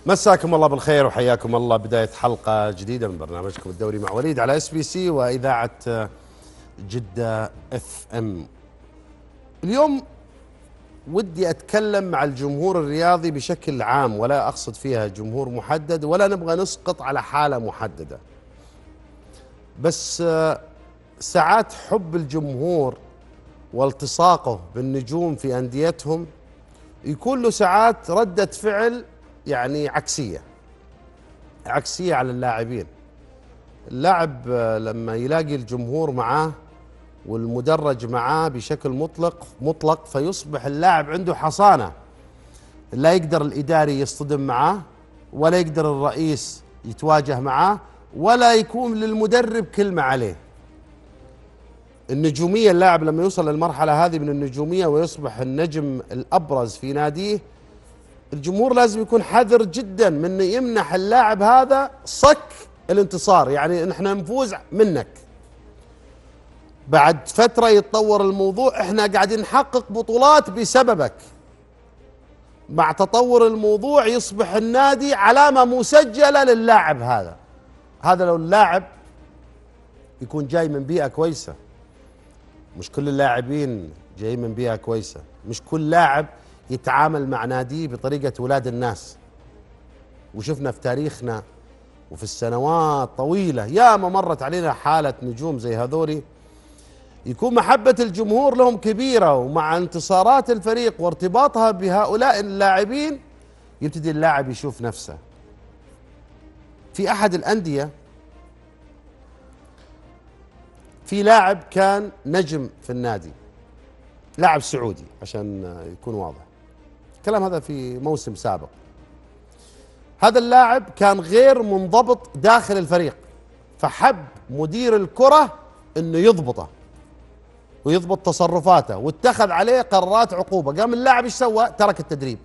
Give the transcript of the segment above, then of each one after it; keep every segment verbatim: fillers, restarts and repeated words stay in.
مساكم الله بالخير وحياكم الله. بداية حلقة جديدة من برنامجكم الدوري مع وليد على اس بي سي وإذاعة جدة اف ام. اليوم ودي أتكلم مع الجمهور الرياضي بشكل عام، ولا أقصد فيها جمهور محدد ولا نبغى نسقط على حالة محددة، بس ساعات حب الجمهور والتصاقه بالنجوم في أنديتهم يكون له ساعات ردة فعل يعني عكسية عكسية على اللاعبين. اللاعب لما يلاقي الجمهور معاه والمدرج معاه بشكل مطلق مطلق فيصبح اللاعب عنده حصانة، لا يقدر الإداري يصطدم معاه، ولا يقدر الرئيس يتواجه معاه، ولا يكون للمدرب كلمة عليه. النجومية، اللاعب لما يوصل للمرحلة هذه من النجومية ويصبح النجم الأبرز في ناديه، الجمهور لازم يكون حذر جدا من يمنح اللاعب هذا صك الانتصار، يعني نحن نفوز منك. بعد فترة يتطور الموضوع، احنا قاعدين نحقق بطولات بسببك. مع تطور الموضوع يصبح النادي علامة مسجلة للاعب هذا. هذا لو اللاعب يكون جاي من بيئة كويسة، مش كل اللاعبين جاي من بيئة كويسة، مش كل لاعب يتعامل مع ناديه بطريقة ولاد الناس. وشفنا في تاريخنا وفي السنوات طويلة يا ما مرت علينا حالة نجوم زي هذولي يكون محبة الجمهور لهم كبيرة، ومع انتصارات الفريق وارتباطها بهؤلاء اللاعبين يبتدي اللاعب يشوف نفسه. في أحد الأندية في لاعب كان نجم في النادي، لاعب سعودي عشان يكون واضح، الكلام هذا في موسم سابق. هذا اللاعب كان غير منضبط داخل الفريق، فحب مدير الكرة انه يضبطه ويضبط تصرفاته، واتخذ عليه قرارات عقوبة. قام اللاعب ايش سوى؟ ترك التدريب.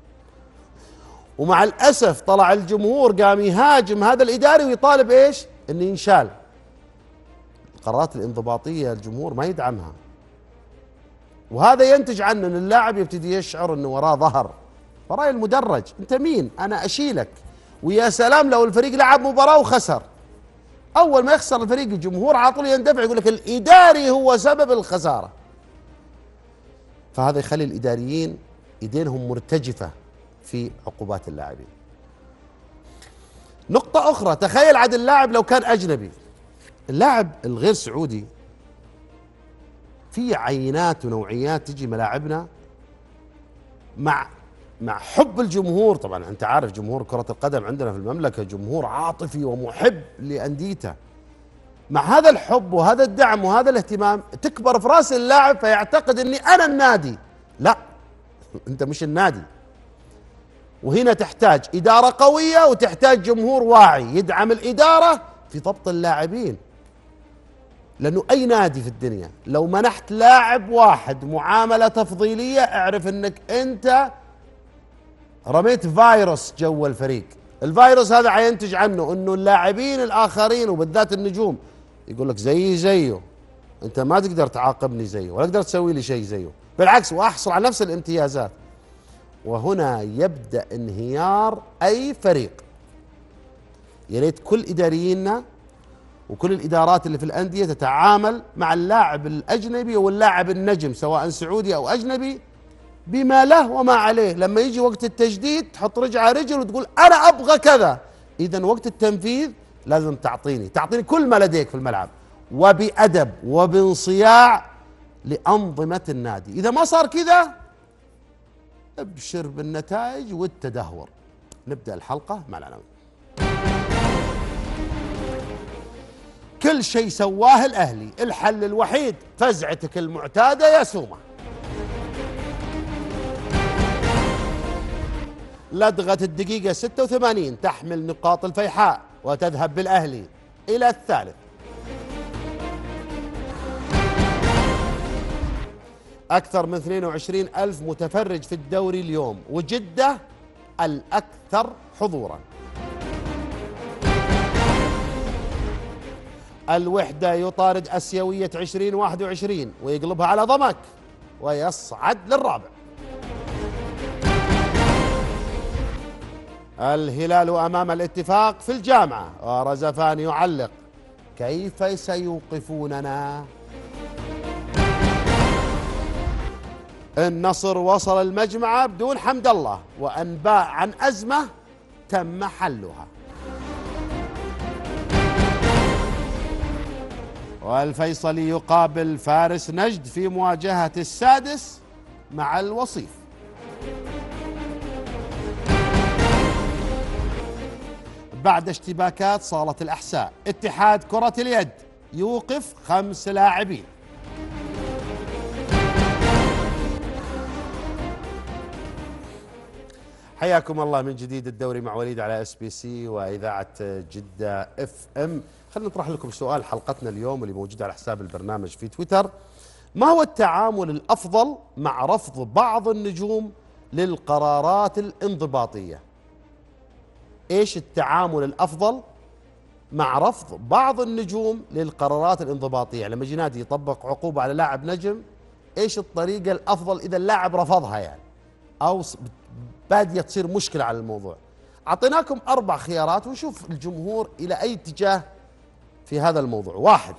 ومع الأسف طلع الجمهور قام يهاجم هذا الإداري ويطالب ايش؟ انه ينشال. القرارات الانضباطية الجمهور ما يدعمها، وهذا ينتج عنه ان اللاعب يبتدي يشعر انه وراه ظهر، وراي المدرج. انت مين؟ انا اشيلك. ويا سلام لو الفريق لعب مباراة وخسر، اول ما يخسر الفريق الجمهور على طول يندفع يقول لك الاداري هو سبب الخسارة. فهذا يخلي الاداريين ايدينهم مرتجفة في عقوبات اللاعبين. نقطة اخرى، تخيل عاد اللاعب لو كان اجنبي. اللاعب الغير سعودي في عينات ونوعيات تجي ملاعبنا مع مع حب الجمهور. طبعا انت عارف جمهور كرة القدم عندنا في المملكة جمهور عاطفي ومحب لأنديته. مع هذا الحب وهذا الدعم وهذا الاهتمام تكبر في راس اللاعب فيعتقد اني انا النادي. لا، انت مش النادي. وهنا تحتاج إدارة قوية وتحتاج جمهور واعي يدعم الإدارة في ضبط اللاعبين. لأنه أي نادي في الدنيا لو منحت لاعب واحد معاملة تفضيلية اعرف أنك أنت رميت فيروس جوا الفريق. الفيروس هذا حينتج عنه أنه اللاعبين الآخرين وبالذات النجوم يقول لك زي زيه، أنت ما تقدر تعاقبني زيه ولا تقدر تسوي لي شيء زيه، بالعكس وأحصل على نفس الامتيازات. وهنا يبدأ انهيار أي فريق. يا ريت كل إدارييننا وكل الإدارات اللي في الأندية تتعامل مع اللاعب الأجنبي واللاعب النجم سواء سعودي أو أجنبي بما له وما عليه. لما يجي وقت التجديد تحط رجع على رجل وتقول أنا أبغى كذا. إذن وقت التنفيذ لازم تعطيني تعطيني كل ما لديك في الملعب وبأدب وبانصياع لأنظمة النادي. إذا ما صار كذا ابشر بالنتائج والتدهور. نبدأ الحلقة مع العناوين. كل شيء سواه الأهلي، الحل الوحيد فزعتك المعتادة يا سومة. لدغة الدقيقة ستة وثمانين تحمل نقاط الفيحاء وتذهب بالأهلي إلى الثالث. أكثر من اثنين وعشرين ألف متفرج في الدوري اليوم، وجدة الأكثر حضورا. الوحدة يطارد أسيوية عشرين واحد وعشرين ويقلبها على ضمك ويصعد للرابع. الهلال أمام الاتفاق في الجامعة ورزفان يعلق: كيف سيوقفوننا؟ النصر وصل المجمعة بدون حمد الله وأنباء عن أزمة تم حلها. والفيصلي يقابل فارس نجد في مواجهة السادس مع الوصيف. بعد اشتباكات صالة الأحساء، اتحاد كرة اليد يوقف خمس لاعبين. حياكم الله من جديد. الدوري مع وليد على اس بي سي واذاعه جده اف ام. خلينا نطرح لكم سؤال حلقتنا اليوم اللي موجود على حساب البرنامج في تويتر: ما هو التعامل الافضل مع رفض بعض النجوم للقرارات الانضباطيه؟ ايش التعامل الافضل مع رفض بعض النجوم للقرارات الانضباطيه؟ لما يجي نادي يطبق عقوبه على لاعب نجم، ايش الطريقه الافضل اذا اللاعب رفضها يعني او بادية تصير مشكلة على الموضوع؟ أعطيناكم أربع خيارات ونشوف الجمهور إلى أي اتجاه في هذا الموضوع. واحد: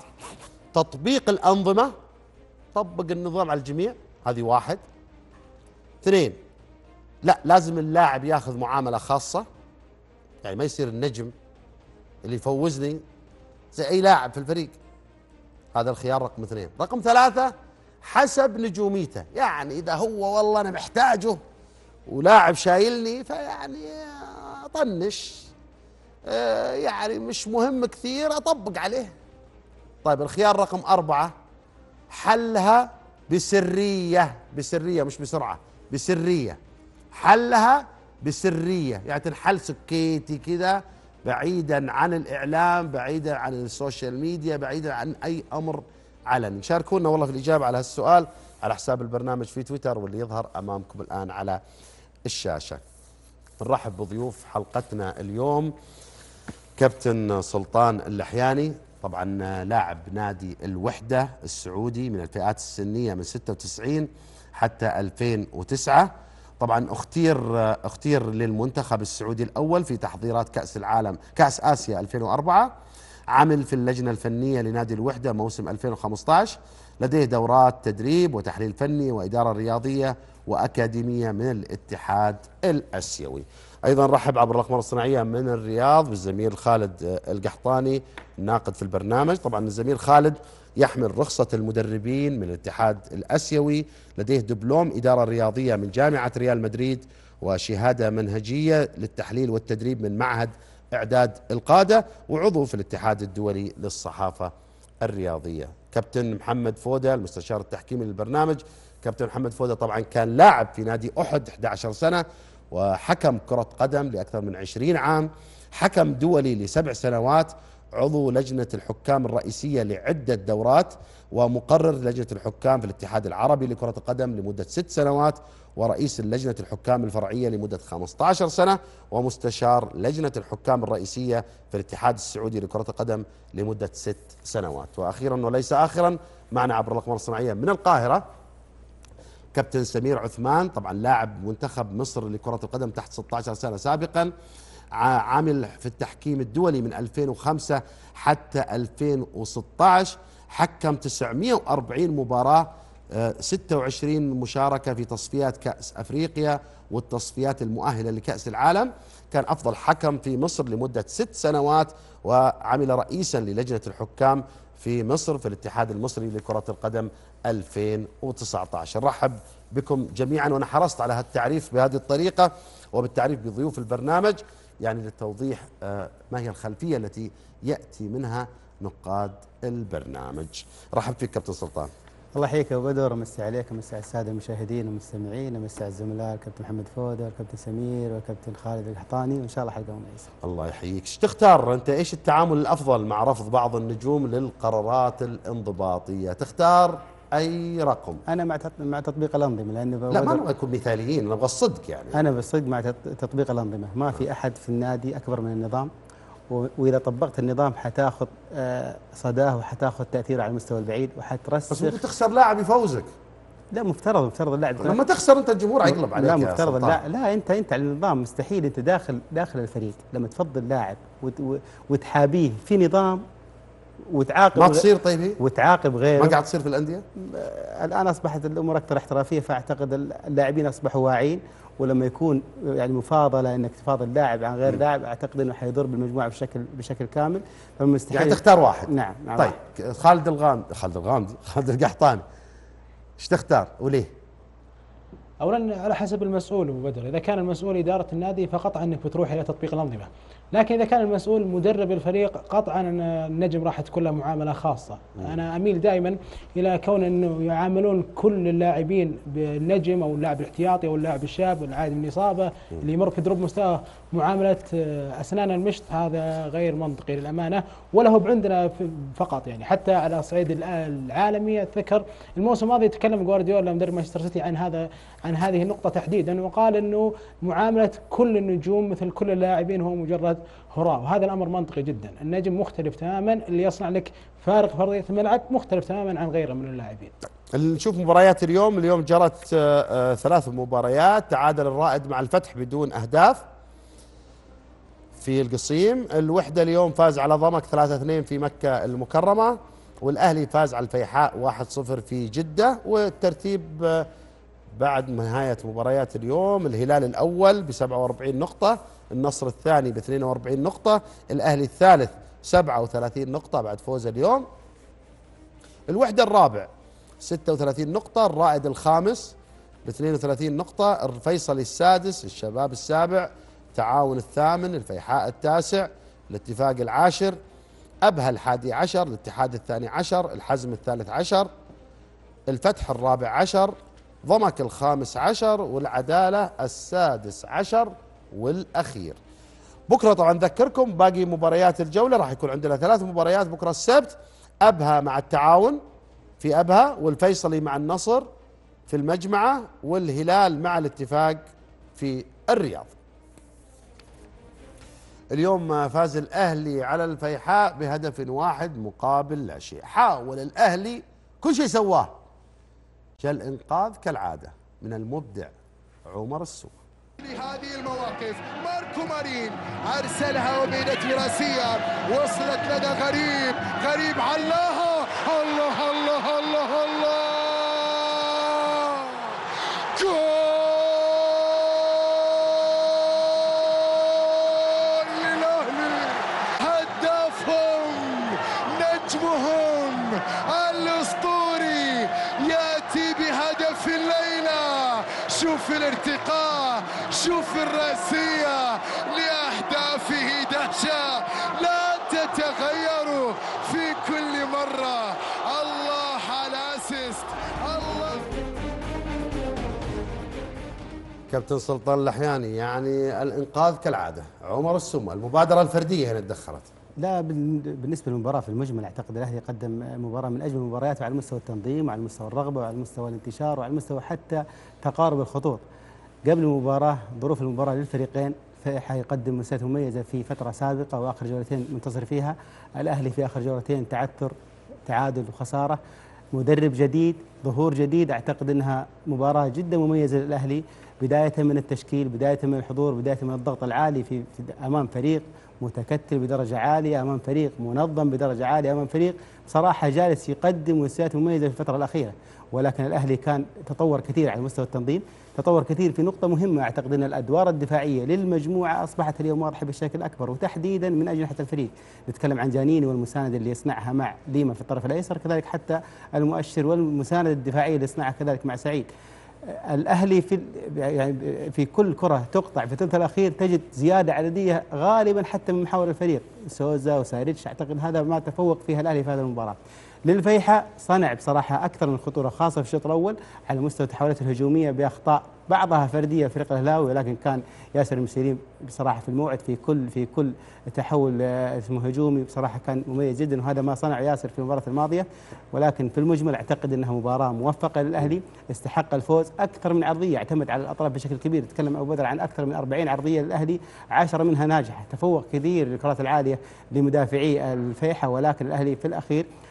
تطبيق الأنظمة، طبق النظام على الجميع، هذه واحد. اثنين: لا، لازم اللاعب ياخذ معاملة خاصة، يعني ما يصير النجم اللي يفوزني زي أي لاعب في الفريق. هذا الخيار رقم اثنين. رقم ثلاثة: حسب نجوميته، يعني إذا هو والله أنا محتاجه ولاعب شايلني فيعني اطنش، اه يعني مش مهم كثير اطبق عليه. طيب الخيار رقم أربعة: حلها بسرية، بسرية مش بسرعة، بسرية، حلها بسرية، يعني تنحل سكيتي كذا بعيدا عن الإعلام، بعيدا عن السوشيال ميديا، بعيدا عن أي أمر علني. شاركونا والله في الإجابة على هالسؤال على حساب البرنامج في تويتر واللي يظهر أمامكم الآن على الشاشة. نرحب بضيوف حلقتنا اليوم: كابتن سلطان اللحياني، طبعا لاعب نادي الوحدة السعودي من الفئات السنية من ستة وتسعين حتى ألفين وتسعة، طبعا اختير اختير للمنتخب السعودي الأول في تحضيرات كأس العالم كأس آسيا ألفين وأربعة، عمل في اللجنة الفنية لنادي الوحدة موسم ألفين وخمسة عشر، لديه دورات تدريب وتحليل فني وإدارة رياضية وأكاديمية من الاتحاد الآسيوي. أيضا رحب عبر الأقمار الصناعية من الرياض بالزميل خالد القحطاني الناقد في البرنامج. طبعا الزميل خالد يحمل رخصة المدربين من الاتحاد الآسيوي، لديه دبلوم إدارة رياضية من جامعة ريال مدريد وشهادة منهجية للتحليل والتدريب من معهد إعداد القادة، وعضو في الاتحاد الدولي للصحافة الرياضية. كابتن محمد فودة المستشار التحكيمي للبرنامج. كابتن محمد فودة طبعا كان لاعب في نادي أحد إحدى عشرة سنة، وحكم كرة قدم لأكثر من عشرين عام، حكم دولي لسبع سنوات، عضو لجنة الحكام الرئيسية لعدة دورات، ومقرر لجنة الحكام في الاتحاد العربي لكرة القدم لمدة ست سنوات، ورئيس لجنة الحكام الفرعية لمدة خمسة عشر سنة، ومستشار لجنة الحكام الرئيسية في الاتحاد السعودي لكرة القدم لمدة ست سنوات. وأخيرا وليس آخرا معنا عبر الأقمار الصناعية من القاهرة كابتن سمير عثمان، طبعا لاعب منتخب مصر لكرة القدم تحت ستة عشر سنة سابقا، عامل في التحكيم الدولي من ألفين وخمسة حتى ألفين وستة عشر، حكم تسعمئة وأربعين مباراة، ستة وعشرين مشاركة في تصفيات كأس أفريقيا والتصفيات المؤهلة لكأس العالم، كان أفضل حكم في مصر لمدة ست سنوات، وعمل رئيسا للجنة الحكام في مصر في الاتحاد المصري لكرة القدم ألفين وتسعة عشر. رحب بكم جميعا، وأنا حرصت على هالتعريف بهذه الطريقة وبالتعريف بضيوف البرنامج يعني للتوضيح ما هي الخلفية التي يأتي منها نقاد البرنامج. رحب فيك كابتن سلطان. الله يحييك يا ابو بدر، ومسي عليك ومسي على الساده المشاهدين والمستمعين، ومسي على الزملاء الكابتن محمد فودة والكابتن سمير والكابتن خالد القحطاني، وان شاء الله حلقه مميزه. الله يحييك. ايش تختار انت؟ ايش التعامل الافضل مع رفض بعض النجوم للقرارات الانضباطيه؟ تختار اي رقم؟ انا مع مع تطبيق الانظمه، لانه لا ما نبغى نكون مثاليين، نبغى الصدق يعني. انا بالصدق مع تطبيق الانظمه، ما في احد في النادي اكبر من النظام، واذا طبقت النظام حتاخذ صداه وحتاخذ تاثيره على المستوى البعيد وحترسخ. بس ممكن تخسر لاعب يفوزك. لا مفترض مفترض اللاعب لما تخسر انت الجمهور حيقلب عليك. لا يا مفترض سلطان. لا لا انت انت على النظام مستحيل انت داخل داخل الفريق لما تفضل لاعب وت- وتحابيه في نظام وتعاقب ما غ- تصير طيب هي؟ وتعاقب غيره. ما قاعد تصير في الانديه؟ الان اصبحت الامور اكثر احترافيه، فاعتقد اللاعبين اصبحوا واعيين، ولما يكون يعني مفاضله انك تفاضل لاعب عن غير لاعب اعتقد انه حيضر بالمجموعه بشكل بشكل كامل، فمستحيل يعني تختار واحد. نعم, نعم طيب واحد. خالد الغامدي خالد الغامدي خالد القحطاني ايش تختار وليه؟ اولا على حسب المسؤول ابو بدر، اذا كان المسؤول اداره النادي فقطعا انك بتروح الى تطبيق الانظمه، لكن اذا كان المسؤول مدرب الفريق قطعا النجم راح تكون له معامله خاصه. م. انا اميل دائما الى كون انه يعاملون كل اللاعبين بالنجم او اللاعب الاحتياطي او اللاعب الشاب العائد من الاصابه اللي يمر في دروب مستوى معامله اسنان المشط، هذا غير منطقي للامانه، ولا هو عندنا فقط يعني حتى على الصعيد العالمي. اتذكر الموسم الماضي يتكلم جوارديولا مدرب مانشستر سيتي عن هذا عن هذه النقطة تحديدا، وقال انه معاملة كل النجوم مثل كل اللاعبين هو مجرد هراء، وهذا الامر منطقي جدا. النجم مختلف تماما، اللي يصنع لك فارق في ارضية الملعب مختلف تماما عن غيره من اللاعبين. نشوف مباريات اليوم. اليوم جرت آه آه ثلاث مباريات. تعادل الرائد مع الفتح بدون اهداف في القصيم. الوحدة اليوم فاز على ضمك ثلاثة اثنين في مكة المكرمة، والاهلي فاز على الفيحاء واحد صفر في جدة. والترتيب آه بعد نهاية مباريات اليوم: الهلال الأول بسبعة وأربعين نقطة، النصر الثاني باثنين وأربعين نقطة، الأهلي الثالث سبعة وثلاثين نقطة بعد فوز اليوم، الوحدة الرابع ستة وثلاثين نقطة، الرائد الخامس باثنين وثلاثين نقطة، الفيصلي السادس، الشباب السابع، تعاون الثامن، الفيحاء التاسع، الاتفاق العاشر، أبها الحادي عشر، الاتحاد الثاني عشر، الحزم الثالث عشر، الفتح الرابع عشر، ضمك الخامس عشر، والعدالة السادس عشر والأخير. بكرة طبعا نذكركم باقي مباريات الجولة، راح يكون عندنا ثلاث مباريات بكرة السبت: أبها مع التعاون في أبها، والفيصلي مع النصر في المجمعة، والهلال مع الاتفاق في الرياض. اليوم فاز الأهلي على الفيحاء بهدف واحد مقابل لا شيء. حاول الأهلي كل شيء سواه، جاء الإنقاذ كالعادة من المبدع عمر السوق. لهذه المواقف ماركو مارين أرسلها وبينت براسية، وصلت لدى غريب، غريب علاها، الله الله الله الله، جول للأهلي، هدافهم نجمهم الأسطوري يأتي بهدف الليلة. شوف الارتقاء، شوف الرأسية، لأهدافه دهشة لا تتغير في كل مرة. الله على أسيست، الله. كابتن سلطان اللحياني، يعني الإنقاذ كالعادة عمر السمة، المبادرة الفردية هنا تدخلت. لا بالنسبه للمباراه في المجمل اعتقد الاهلي قدم مباراه من اجمل المباريات على مستوى التنظيم وعلى مستوى الرغبه وعلى مستوى الانتشار وعلى مستوى حتى تقارب الخطوط. قبل المباراه ظروف المباراه للفريقين حيقدم مسيرات مميزه في فتره سابقه واخر جولتين منتصر فيها. الاهلي في اخر جولتين تعثر، تعادل وخساره. مدرب جديد، ظهور جديد، اعتقد انها مباراه جدا مميزه للاهلي، بدايه من التشكيل، بدايه من الحضور، بدايه من الضغط العالي في, في امام فريق متكتل بدرجه عاليه، امام فريق منظم بدرجه عاليه، امام فريق صراحه جالس يقدم مستويات مميزه في الفتره الاخيره. ولكن الاهلي كان تطور كثير على مستوى التنظيم، تطور كثير في نقطه مهمه. اعتقد ان الادوار الدفاعيه للمجموعه اصبحت اليوم واضحه بشكل اكبر، وتحديدا من اجنحه الفريق. نتكلم عن جانيني والمساند اللي يصنعها مع ليما في الطرف الايسر، كذلك حتى المؤشر والمساند الدفاعيه اللي يصنعها كذلك مع سعيد. الاهلي في يعني في كل كره تقطع في الثلث الاخير تجد زياده عدديه غالبا حتى من محاور الفريق، سوزا وسايريتش. اعتقد هذا ما تفوق فيها الاهلي في هذه المباراه. للفيحاء صنع بصراحه اكثر من خطوره، خاصه في الشوط الاول على مستوى التحولات الهجوميه باخطاء بعضها فرديه فريق الهلاوي، ولكن كان ياسر المسيرين بصراحه في الموعد في كل في كل تحول اسمه هجومي، بصراحه كان مميز جدا، وهذا ما صنع ياسر في المباراه الماضيه. ولكن في المجمل اعتقد انها مباراه موفقه للاهلي، استحق الفوز. اكثر من عرضيه، اعتمد على الاطراف بشكل كبير، تكلم ابو بدر عن اكثر من أربعين عرضيه للاهلي، عشرة منها ناجحه، تفوق كثير للكرات العاليه لمدافعي الفيحاء. ولكن الاهلي في الاخير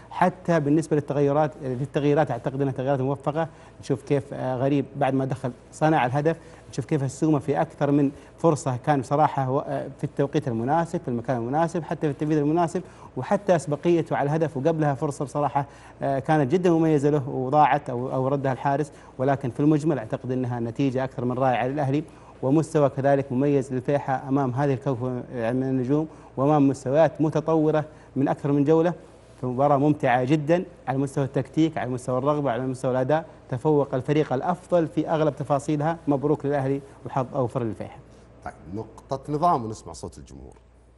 حتى بالنسبة للتغيرات للتغييرات أعتقد أنها تغييرات موفقة. نشوف كيف غريب بعد ما دخل صنع الهدف، نشوف كيف السومة في أكثر من فرصة كان بصراحة في التوقيت المناسب في المكان المناسب حتى في التنفيذ المناسب، وحتى أسبقيته على الهدف وقبلها فرصة بصراحة كانت جدا مميزة له وضاعت أو أو ردها الحارس. ولكن في المجمل أعتقد أنها نتيجة أكثر من رائعة للأهلي، ومستوى كذلك مميز للفيحة أمام هذه الكوكبة من النجوم وأمام مستويات متطورة من أكثر من جولة. في مباراة ممتعة جدا على مستوى التكتيك، على مستوى الرغبة، على مستوى الأداء، تفوق الفريق الأفضل في أغلب تفاصيلها. مبروك للأهلي وحظ أوفر للفيحة. طيب نقطة نظام ونسمع صوت الجمهور.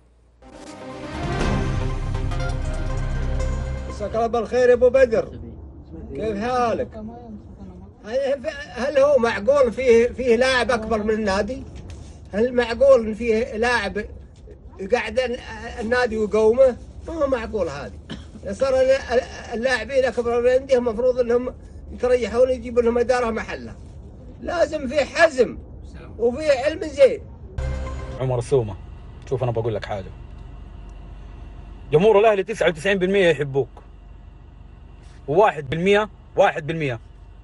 مساك الله بالخير يا ابو بدر، كيف حالك؟ هل هو معقول فيه فيه لاعب اكبر من النادي؟ هل معقول ان فيه لاعب قاعد النادي ويقومه؟ ما هو معقول هذه. صار اللاعبين اكبر من عندهم المفروض انهم يتريحون يجيبوا لهم اداره محله. لازم في حزم وفي علم زين. عمر السومه، شوف انا بقول لك حاجه، جمهور الاهلي تسعة وتسعين بالمئة يحبوك، وواحد بالمئة واحد بالمئة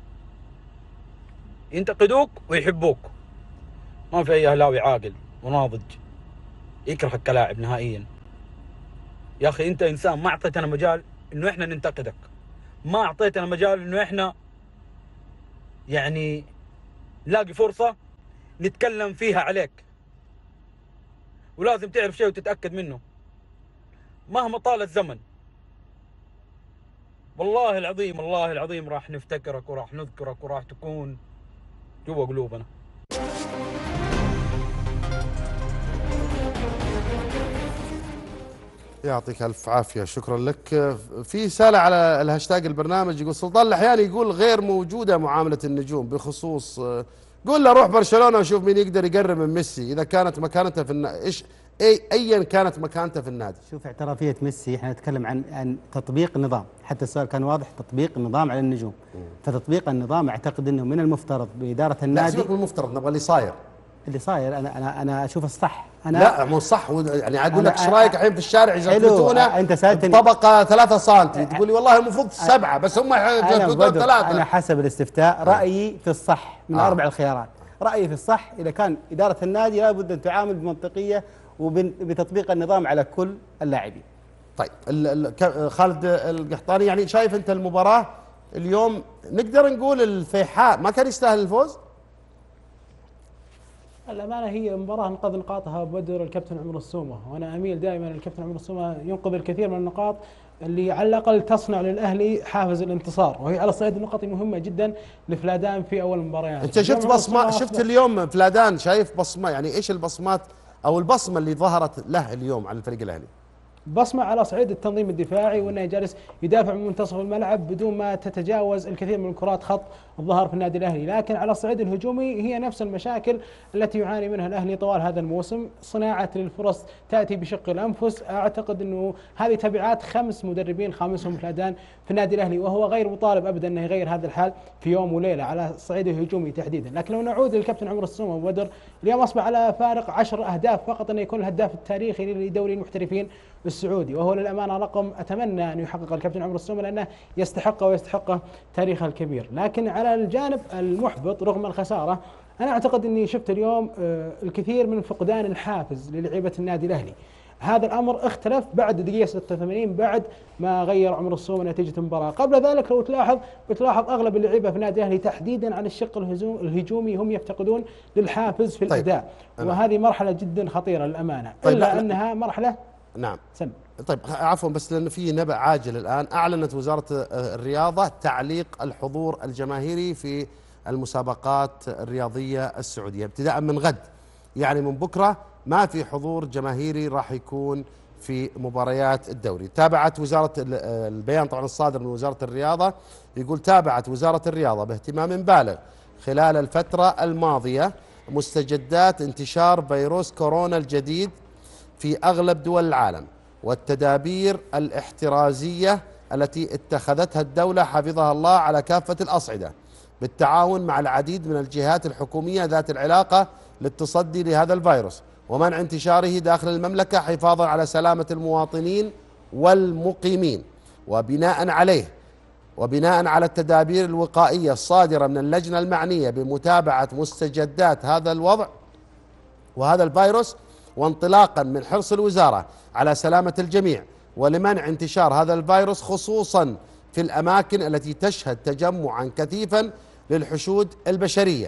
ينتقدوك ويحبوك. ما في اي اهلاوي عاقل وناضج يكرهك كلاعب نهائيا. يا اخي انت انسان ما اعطيتنا مجال انه احنا ننتقدك، ما اعطيتنا مجال انه احنا يعني نلاقي فرصة نتكلم فيها عليك، ولازم تعرف شيء وتتأكد منه مهما طال الزمن. والله العظيم والله العظيم راح نفتكرك وراح نذكرك وراح تكون جوا قلوبنا. يعطيك ألف عافية، شكرا لك. في رسالة على الهاشتاج البرنامج يقول سلطان الأحياني يقول غير موجودة معاملة النجوم بخصوص، قول له روح برشلونة وشوف مين يقدر يقرب من ميسي إذا كانت مكانته في النا... إيش أي أيا كانت مكانته في النادي. شوف اعترافية ميسي، احنا نتكلم عن عن تطبيق النظام، حتى السؤال كان واضح، تطبيق النظام على النجوم. م. فتطبيق النظام اعتقد انه من المفترض بإدارة النادي. لا سيبك من المفترض، نبغى اللي صاير. اللي صاير انا انا انا اشوف الصح. انا لا مو صح، يعني اقول لك ايش رايك الحين في الشارع يزفتونه انت سالتني طبقه ثلاثة سنتي تقول لي والله المفروض سبعة بس هم يزفتون ثلاثة. انا حسب الاستفتاء رايي في الصح من آه. اربع الخيارات. رايي في الصح اذا كان اداره النادي لابد ان تعامل بمنطقيه وبتطبيق النظام على كل اللاعبين. طيب خالد القحطاني، يعني شايف انت المباراه اليوم نقدر نقول الفيحاء ما كان يستاهل الفوز؟ الأمانة هي مباراة انقذ نقاطها بدر الكابتن عمر السومة، وأنا أميل دائما الكابتن عمر السومة ينقذ الكثير من النقاط اللي على الأقل تصنع للأهلي حافز الانتصار، وهي على الصعيد النقطي مهمة جدا لفلادان في أول المباريات. أنت شفت بصمة، شفت اليوم فلادان، شايف بصمة، يعني إيش البصمات أو البصمة اللي ظهرت له اليوم على الفريق الأهلي؟ بصمة على صعيد التنظيم الدفاعي، وانه جالس يدافع من منتصف الملعب بدون ما تتجاوز الكثير من الكرات خط الظهر في النادي الاهلي، لكن على الصعيد الهجومي هي نفس المشاكل التي يعاني منها الاهلي طوال هذا الموسم، صناعة للفرص تاتي بشق الانفس. اعتقد انه هذه تبعات خمس مدربين خامسهم فلادان في النادي الاهلي، وهو غير مطالب ابدا انه يغير هذا الحال في يوم وليلة على الصعيد الهجومي تحديدا. لكن لو نعود للكابتن عمر السومة وبدر، اليوم اصبح على فارق عشر اهداف فقط انه يكون الهداف التاريخي لدوري المحترفين السعودي، وهو للأمانة رقم أتمنى أن يحقق الكابتن عمر السومة لأنه يستحقه ويستحقه تاريخه الكبير. لكن على الجانب المحبط رغم الخسارة، أنا أعتقد أني شفت اليوم الكثير من فقدان الحافز للعيبة النادي الأهلي. هذا الأمر اختلف بعد دقيقة ستة وثمانين بعد ما غير عمر السومة نتيجة المباراة. قبل ذلك لو تلاحظ بتلاحظ أغلب اللعيبة في النادي الأهلي تحديدا على الشق الهجومي هم يفتقدون للحافز في الأداء. طيب. وهذه مرحلة جدا خطيرة للأمانة. طيب. إلا أنها مرحلة نعم سم. طيب عفوا، بس لأنه في نبأ عاجل الآن، أعلنت وزارة الرياضة تعليق الحضور الجماهيري في المسابقات الرياضية السعودية ابتداء من غد، يعني من بكرة ما في حضور جماهيري راح يكون في مباريات الدوري. تابعت وزارة البيان طبعا الصادر من وزارة الرياضة يقول تابعت وزارة الرياضة باهتمام بالغ خلال الفترة الماضية مستجدات انتشار فيروس كورونا الجديد في أغلب دول العالم والتدابير الاحترازية التي اتخذتها الدولة حفظها الله على كافة الأصعدة بالتعاون مع العديد من الجهات الحكومية ذات العلاقة للتصدي لهذا الفيروس ومنع انتشاره داخل المملكة حفاظا على سلامة المواطنين والمقيمين. وبناء عليه وبناء على التدابير الوقائية الصادرة من اللجنة المعنية بمتابعة مستجدات هذا الوضع وهذا الفيروس، وانطلاقا من حرص الوزارة على سلامة الجميع ولمنع انتشار هذا الفيروس خصوصا في الأماكن التي تشهد تجمعا كثيفا للحشود البشرية،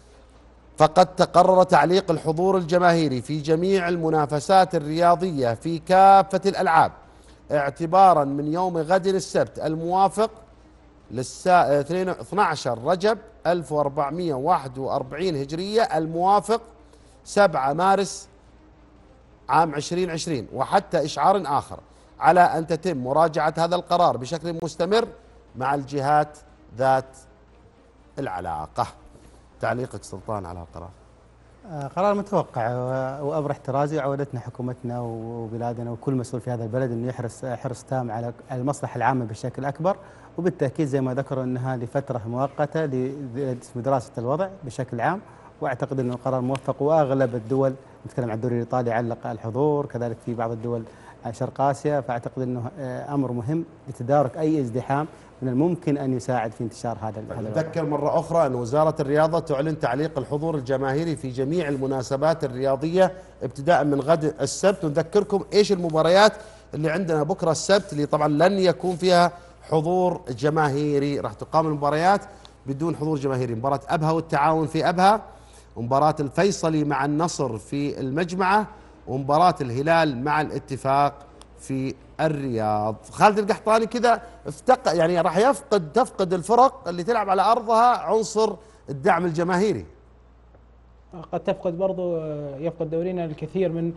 فقد تقرر تعليق الحضور الجماهيري في جميع المنافسات الرياضية في كافة الألعاب اعتبارا من يوم غد السبت الموافق للساعة اثني عشر رجب ألف وأربعمائة وواحد وأربعين هجرية الموافق سبعة مارس عام عشرين عشرين، وحتى إشعار آخر على أن تتم مراجعة هذا القرار بشكل مستمر مع الجهات ذات العلاقة. تعليقك سلطان على القرار؟ آه، قرار متوقع وأمر احترازي، وعودتنا حكومتنا وبلادنا وكل مسؤول في هذا البلد أنه يحرص حرص تام على المصلحة العامة بشكل أكبر، وبالتأكيد زي ما ذكروا أنها لفترة مؤقتة لدراسة الوضع بشكل عام، وأعتقد أنه القرار موفق. وأغلب الدول، نتكلم عن الدوري الإيطالي علق الحضور، كذلك في بعض الدول شرق آسيا، فأعتقد أنه أمر مهم لتدارك أي ازدحام من الممكن أن يساعد في انتشار هذا الوضع. نذكر مرة أخرى أن وزارة الرياضة تعلن تعليق الحضور الجماهيري في جميع المناسبات الرياضية ابتداء من غد السبت. ونذكركم إيش المباريات اللي عندنا بكرة السبت، اللي طبعا لن يكون فيها حضور جماهيري، راح تقام المباريات بدون حضور جماهيري. مباراة أبها والتعاون في أبها، ومباراة الفيصلي مع النصر في المجمعة، ومباراة الهلال مع الاتفاق في الرياض. خالد القحطاني كذا افتقد، يعني راح يفقد تفقد الفرق اللي تلعب على أرضها عنصر الدعم الجماهيري. قد تفقد برضو يفقد دورينا الكثير من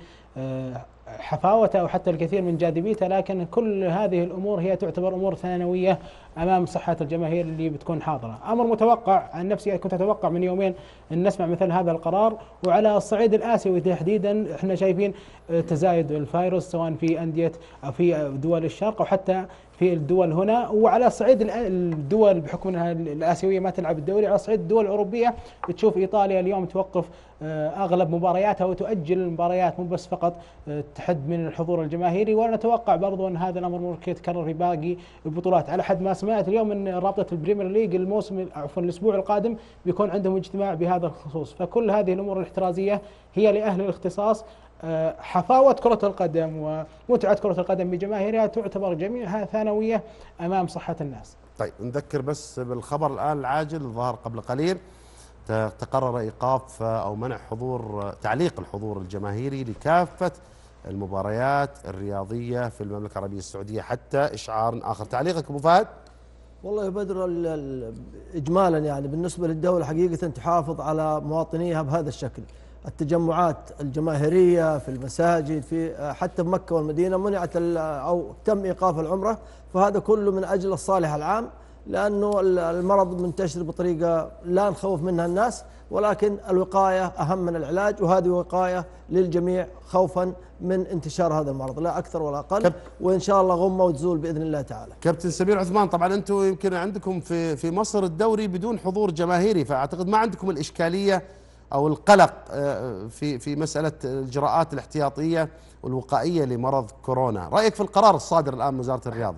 حفاوته أو حتى الكثير من جاذبيته، لكن كل هذه الأمور هي تعتبر أمور ثانوية أمام صحة الجماهير اللي بتكون حاضرة. أمر متوقع عن نفسي، كنت أتوقع من يومين أن نسمع مثل هذا القرار. وعلى الصعيد الآسيوي تحديدا احنا شايفين تزايد الفيروس سواء في أندية أو في دول الشرق أو حتى في الدول هنا. وعلى صعيد الدول بحكم أنها الآسيوية ما تلعب الدوري، على صعيد الدول الأوروبية بتشوف إيطاليا اليوم توقف أغلب مبارياتها وتؤجل المباريات، مو بس فقط تحد من الحضور الجماهيري. ونتوقع برضو أن هذا الأمر ممكن يتكرر في باقي البطولات. على حد ما سمعت اليوم أن رابطة البريمير ليج الموسم عفوا الأسبوع القادم بيكون عندهم اجتماع بهذا الخصوص. فكل هذه الأمور الاحترازية هي لأهل الاختصاص. حفاوة كرة القدم ومتعة كرة القدم بجماهيرها تعتبر جميعها ثانوية أمام صحة الناس. طيب نذكر بس بالخبر الآن العاجل ظهر قبل قليل، تقرر إيقاف أو منع حضور تعليق الحضور الجماهيري لكافة المباريات الرياضية في المملكة العربية السعودية حتى إشعار آخر. تعليقك أبو فهد؟ والله يا بدر إجمالا يعني بالنسبة للدولة حقيقة تحافظ على مواطنيها بهذا الشكل. التجمعات الجماهيرية في المساجد في حتى بمكة والمدينة منعت أو تم إيقاف العمرة، فهذا كله من أجل الصالح العام، لأنه المرض منتشر بطريقة لا نخوف منها الناس، ولكن الوقاية أهم من العلاج، وهذه وقاية للجميع خوفا من انتشار هذا المرض لا أكثر ولا أقل، وإن شاء الله غمة وتزول بإذن الله تعالى. كابتن سمير عثمان، طبعا أنتم يمكن عندكم في في مصر الدوري بدون حضور جماهيري، فأعتقد ما عندكم الإشكالية أو القلق في في مسألة الإجراءات الاحتياطية والوقائية لمرض كورونا. رأيك في القرار الصادر الآن من وزارة الرياضة؟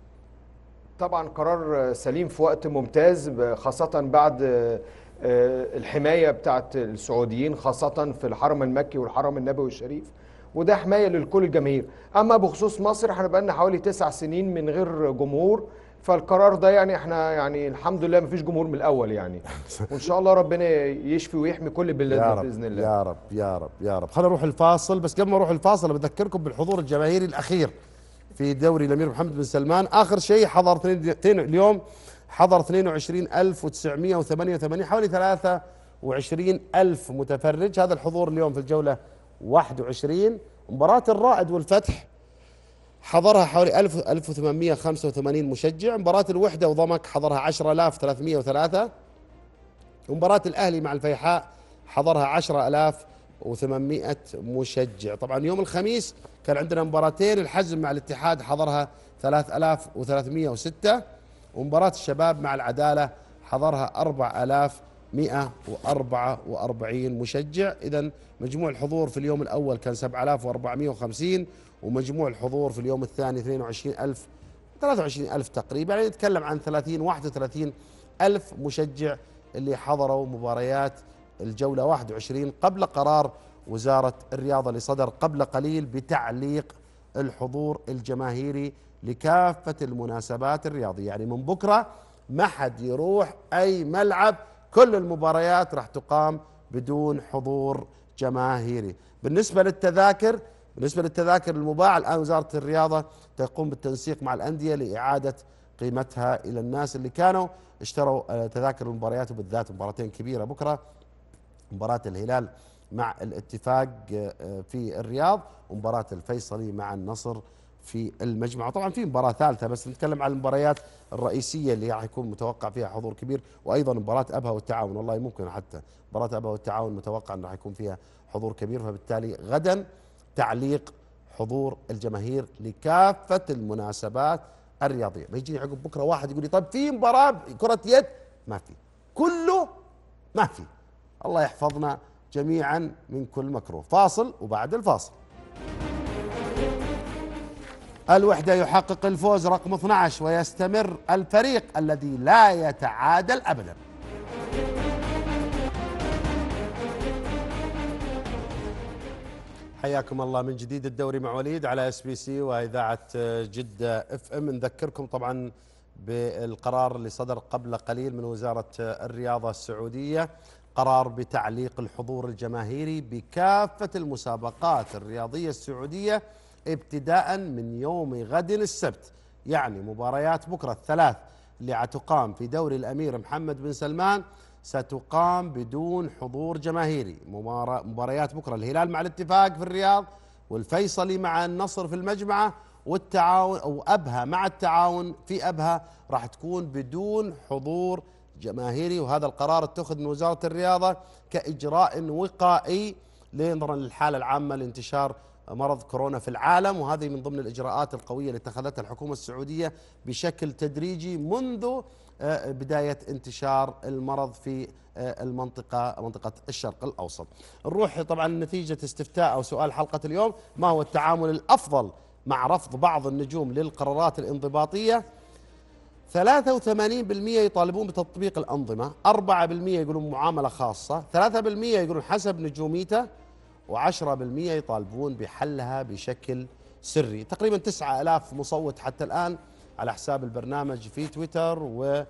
طبعا قرار سليم في وقت ممتاز، خاصة بعد الحماية بتاعت السعوديين خاصة في الحرم المكي والحرم النبوي الشريف، وده حماية للكل الجماهير. أما بخصوص مصر احنا بقالنا حوالي تسع سنين من غير جمهور، فالقرار ده يعني احنا يعني الحمد لله مفيش جمهور من الأول يعني، وإن شاء الله ربنا يشفي ويحمي كل بلادنا بإذن الله. يا رب يا رب يا رب. خلينا نروح الفاصل، بس قبل ما نروح الفاصل بذكركم بالحضور الجماهيري الأخير في دوري الأمير محمد بن سلمان. آخر شيء حضر اليوم حضر اثنين وعشرين ألف وتسعمائة وثمانية وثمانين، حوالي ثلاثة وعشرين ألف متفرج. هذا الحضور اليوم في الجولة واحد وعشرين. مباراة الرائد والفتح حضرها حوالي ألف وثمانمائة وخمسة وثمانين مشجع. مباراة الوحدة وضمك حضرها عشرة آلاف وثلاثمائة وثلاثة. ومباراة الأهلي مع الفيحاء حضرها عشرة آلاف وثمانمائة مشجع. طبعا يوم الخميس كان عندنا مباراتين، الحزم مع الاتحاد حضرها ثلاثة آلاف وثلاثمائة وستة، ومباراة الشباب مع العدالة حضرها أربعة آلاف ومائة وأربعة وأربعين مشجع. إذن مجموع الحضور في اليوم الأول كان سبعة آلاف وأربعمائة وخمسين، ومجموع الحضور في اليوم الثاني اثنين وعشرين ألف ثلاثة وعشرين ألف تقريبا، يعني نتكلم عن ثلاثين واحد وثلاثين ألف مشجع اللي حضروا مباريات الجولة واحد وعشرين قبل قرار وزارة الرياضة اللي صدر قبل قليل بتعليق الحضور الجماهيري لكافة المناسبات الرياضية. يعني من بكرة ما حد يروح أي ملعب، كل المباريات راح تقام بدون حضور جماهيري. بالنسبة للتذاكر بالنسبة للتذاكر المباعة، الآن وزارة الرياضة تقوم بالتنسيق مع الأندية لإعادة قيمتها إلى الناس اللي كانوا اشتروا تذاكر المباريات، وبالذات مباراتين كبيرة بكرة، مباراة الهلال مع الاتفاق في الرياض ومباراة الفيصلي مع النصر في المجمع. طبعا في مباراة ثالثة بس نتكلم عن المباريات الرئيسية اللي راح يكون متوقع فيها حضور كبير، وأيضا مباراة أبها والتعاون، والله ممكن حتى مباراة أبها والتعاون متوقع أن راح يكون فيها حضور كبير. فبالتالي غدا تعليق حضور الجماهير لكافة المناسبات الرياضية. بيجيني عقب بكرة واحد يقول لي طيب في مباراة كرة يد، ما في، كله ما في. الله يحفظنا جميعا من كل مكروه. فاصل وبعد الفاصل. الوحدة يحقق الفوز رقم اثني عشر ويستمر الفريق الذي لا يتعادل أبدا. حياكم الله من جديد، الدوري مع وليد على اس بي سي واذاعه جده اف ام. نذكركم طبعا بالقرار اللي صدر قبل قليل من وزاره الرياضه السعوديه، قرار بتعليق الحضور الجماهيري بكافه المسابقات الرياضيه السعوديه ابتداء من يوم غد السبت. يعني مباريات بكره الثلاث اللي حتقام في دوري الامير محمد بن سلمان ستقام بدون حضور جماهيري. مباريات بكرة الهلال مع الاتفاق في الرياض، والفيصلي مع النصر في المجمعة، والتعاون أو أبها مع التعاون في أبها راح تكون بدون حضور جماهيري. وهذا القرار اتخذ من وزارة الرياضة كإجراء وقائي نظرا للحالة العامة لانتشار مرض كورونا في العالم، وهذه من ضمن الإجراءات القوية اللي اتخذتها الحكومة السعودية بشكل تدريجي منذ بداية انتشار المرض في المنطقة منطقة الشرق الأوسط. نروح طبعا نتيجة استفتاء أو سؤال حلقة اليوم: ما هو التعامل الأفضل مع رفض بعض النجوم للقرارات الانضباطية؟ ثلاثة وثمانين بالمئة يطالبون بتطبيق الأنظمة، أربعة بالمئة يقولون معاملة خاصة، ثلاثة بالمئة يقولون حسب نجوميته، وعشرة بالمئة يطالبون بحلها بشكل سري. تقريبا تسعة آلاف مصوت حتى الآن على حساب البرنامج في تويتر،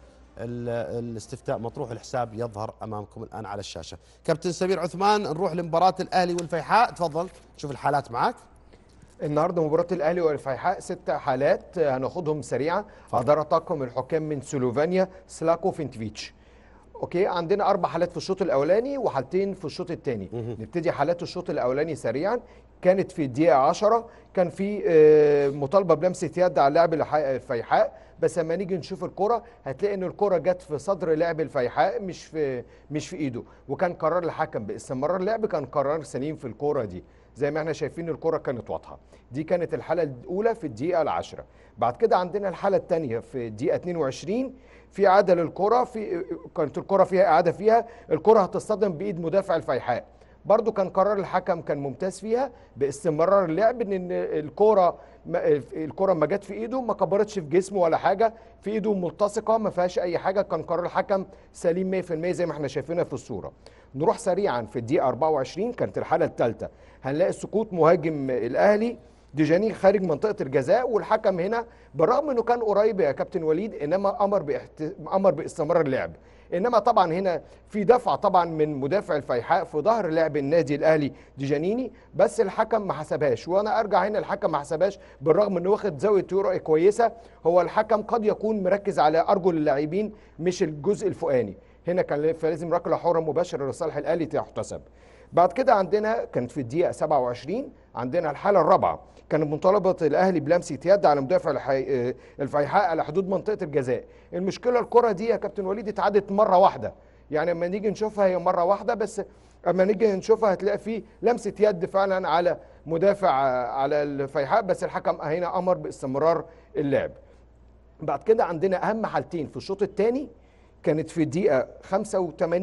والاستفتاء مطروح، الحساب يظهر أمامكم الآن على الشاشة. كابتن سمير عثمان، نروح لمباراة الأهلي والفيحاء، تفضل شوف الحالات معك. النهارده مباراة الأهلي والفيحاء ست حالات هناخدهم سريعا. أدار طاقم الحكام من سلوفينيا سلاكو فينتفيتش. اوكي، عندنا اربع حالات في الشوط الاولاني وحالتين في الشوط الثاني. نبتدي حالات الشوط الاولاني سريعا. كانت في الدقيقه عشرة كان في مطالبه بلمسه يد على لاعب الفيحاء، بس لما نيجي نشوف الكره هتلاقي ان الكره جت في صدر لاعب الفيحاء مش في مش في ايده، وكان قرار الحكم باستمرار اللعب كان قرار سليم في الكره دي. زي ما احنا شايفين الكره كانت واضحه. دي كانت الحاله الاولى في الدقيقه العاشرة. بعد كده عندنا الحاله الثانيه في الدقيقه اثنين وعشرين، في اعاده للكره، في كانت الكره فيها اعاده فيها الكره هتصطدم بايد مدافع الفيحاء. برضو كان قرار الحكم كان ممتاز فيها باستمرار اللعب، ان الكره الكره ما جت في ايده ما كبرتش في جسمه ولا حاجه، في ايده ملتصقه ما فيهاش اي حاجه. كان قرار الحكم سليم مية في المية زي ما احنا شايفينها في الصوره. نروح سريعا في الدقيقه أربعة وعشرين كانت الحاله الثالثه، هنلاقي سقوط مهاجم الاهلي ديجاني خارج منطقه الجزاء، والحكم هنا بالرغم انه كان قريب يا كابتن وليد انما امر باحت... امر باستمرار اللعب. انما طبعا هنا في دفع طبعا من مدافع الفيحاء في ظهر لاعب النادي الاهلي ديجانيني، بس الحكم ما حسبهاش. وانا ارجع هنا الحكم ما حسبهاش بالرغم انه واخد زاويه رؤيه كويسه. هو الحكم قد يكون مركز على ارجل اللاعبين مش الجزء الفوقاني، هنا كان فلازم ركله حره مباشره لصالح الاهلي تحتسب. بعد كده عندنا كانت في الدقيقه سبعة وعشرين عندنا الحاله الرابعه، كانت مطالبه الاهلي بلمسه يد على مدافع الفيحاء على حدود منطقه الجزاء. المشكله الكره دي يا كابتن وليد اتعادت مره واحده، يعني اما نيجي نشوفها هي مره واحده بس، اما نيجي نشوفها هتلاقي في لمسه يد فعلا على مدافع على الفيحاء، بس الحكم هنا امر باستمرار اللعب. بعد كده عندنا اهم حالتين في الشوط الثاني، كانت في الدقيقه خمسة وثمانين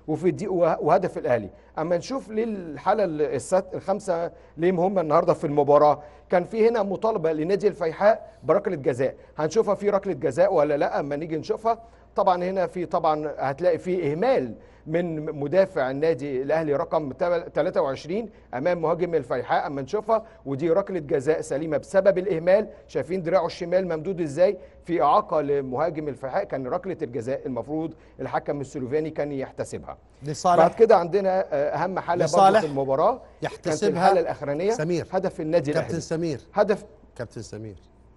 وفي دي وهدف الاهلي. اما نشوف ليه الحاله الست الخمسه ليه مهمه النهارده في المباراه. كان في هنا مطالبه لنادي الفيحاء بركله جزاء، هنشوفها في ركله جزاء ولا لا اما نيجي نشوفها. طبعا هنا في طبعا هتلاقي في اهمال من مدافع النادي الاهلي رقم ثلاثة وعشرين امام مهاجم الفيحاء اما نشوفها، ودي ركله جزاء سليمه بسبب الاهمال. شايفين دراعه الشمال ممدود ازاي في اعاقه لمهاجم الفيحاء. كان ركله الجزاء المفروض الحكم السلوفاني كان يحتسبها. لصالح بعد كده عندنا اهم حاله برضه في المباراه يحتسبها كانت الحاله الاخرانيه سمير. هدف النادي كابتن الاهلي. سمير هدف كابتن سمير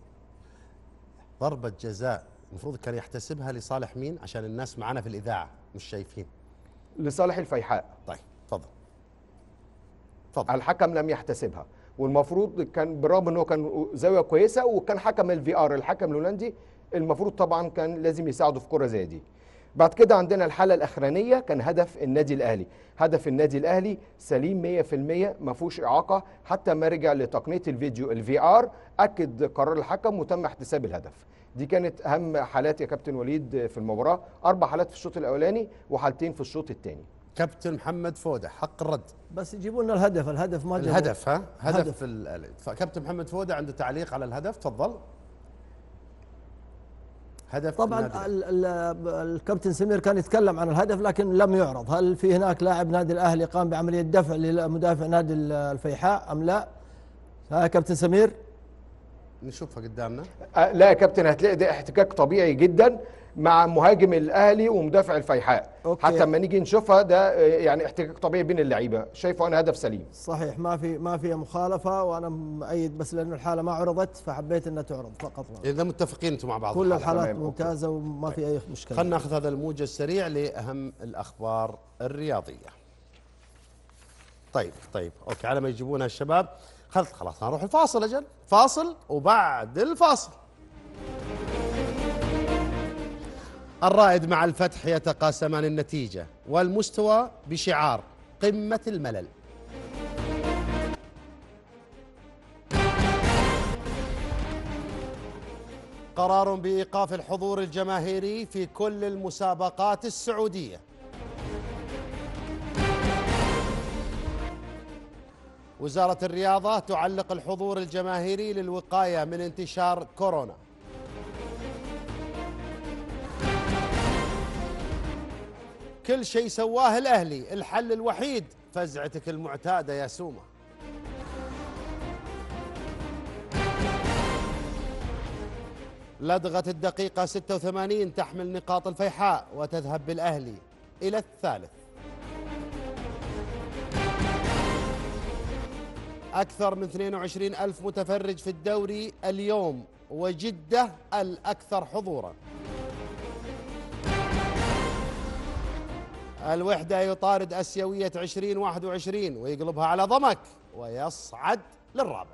ضربه جزاء المفروض كان يحتسبها لصالح مين عشان الناس معانا في الاذاعه مش شايفين؟ لصالح الفيحاء. طيب تفضل تفضل. الحكم لم يحتسبها، والمفروض كان بالرغم انه كان زاويه كويسه وكان حكم الفي ار الحكم الهولندي المفروض طبعا كان لازم يساعده في كره زي دي. بعد كده عندنا الحاله الاخرانيه كان هدف النادي الاهلي. هدف النادي الاهلي سليم مية في المية ما فيهوش اعاقه، حتى ما رجع لتقنيه الفيديو الفي ار اكد قرار الحكم وتم احتساب الهدف. دي كانت اهم حالات يا كابتن وليد في المباراه، اربع حالات في الشوط الاولاني وحالتين في الشوط الثاني. كابتن محمد فوده حق الرد. بس يجيبوا لنا الهدف، الهدف ما جابوا. الهدف ها هدف, هدف. هدف. كابتن محمد فوده عنده تعليق على الهدف، تفضل. هدف طبعا ال ال الكابتن سمير كان يتكلم عن الهدف لكن لم يعرض. هل في هناك لاعب نادي الاهلي قام بعمليه دفع لمدافع نادي الفيحاء ام لا؟ ها كابتن سمير نشوفها قدامنا. أه لا يا كابتن، هتلاقي ده احتكاك طبيعي جدا مع مهاجم الاهلي ومدافع الفيحاء. أوكي. حتى لما نيجي نشوفها ده يعني احتكاك طبيعي بين اللعيبه. شايفه انا هدف سليم صحيح، ما في ما في مخالفه، وانا مؤيد بس لانه الحاله ما عرضت فحبيت انها تعرض فقط. اذا متفقين انتم مع بعض. كل الحالات ممتازه وما في اي مشكله. خلينا ناخذ هذا الموجز السريع لاهم الاخبار الرياضيه. طيب طيب اوكي، على ما يجيبونها الشباب خلص خلاص نروح الفاصل. اجل فاصل، وبعد الفاصل الرائد مع الفتح يتقاسمان النتيجة والمستوى بشعار قمة الملل. قرار بإيقاف الحضور الجماهيري في كل المسابقات السعودية. وزارة الرياضة تعلق الحضور الجماهيري للوقاية من انتشار كورونا. كل شيء سواه الأهلي، الحل الوحيد فزعتك المعتادة يا سومة. لدغة الدقيقة ستة وثمانين تحمل نقاط الفيحاء وتذهب بالأهلي إلى الثالث. أكثر من اثنين وعشرين ألف متفرج في الدوري اليوم، وجدة الأكثر حضورا. الوحدة يطارد أسيوية عشرين واحد وعشرين ويقلبها على ضمك ويصعد للرابع.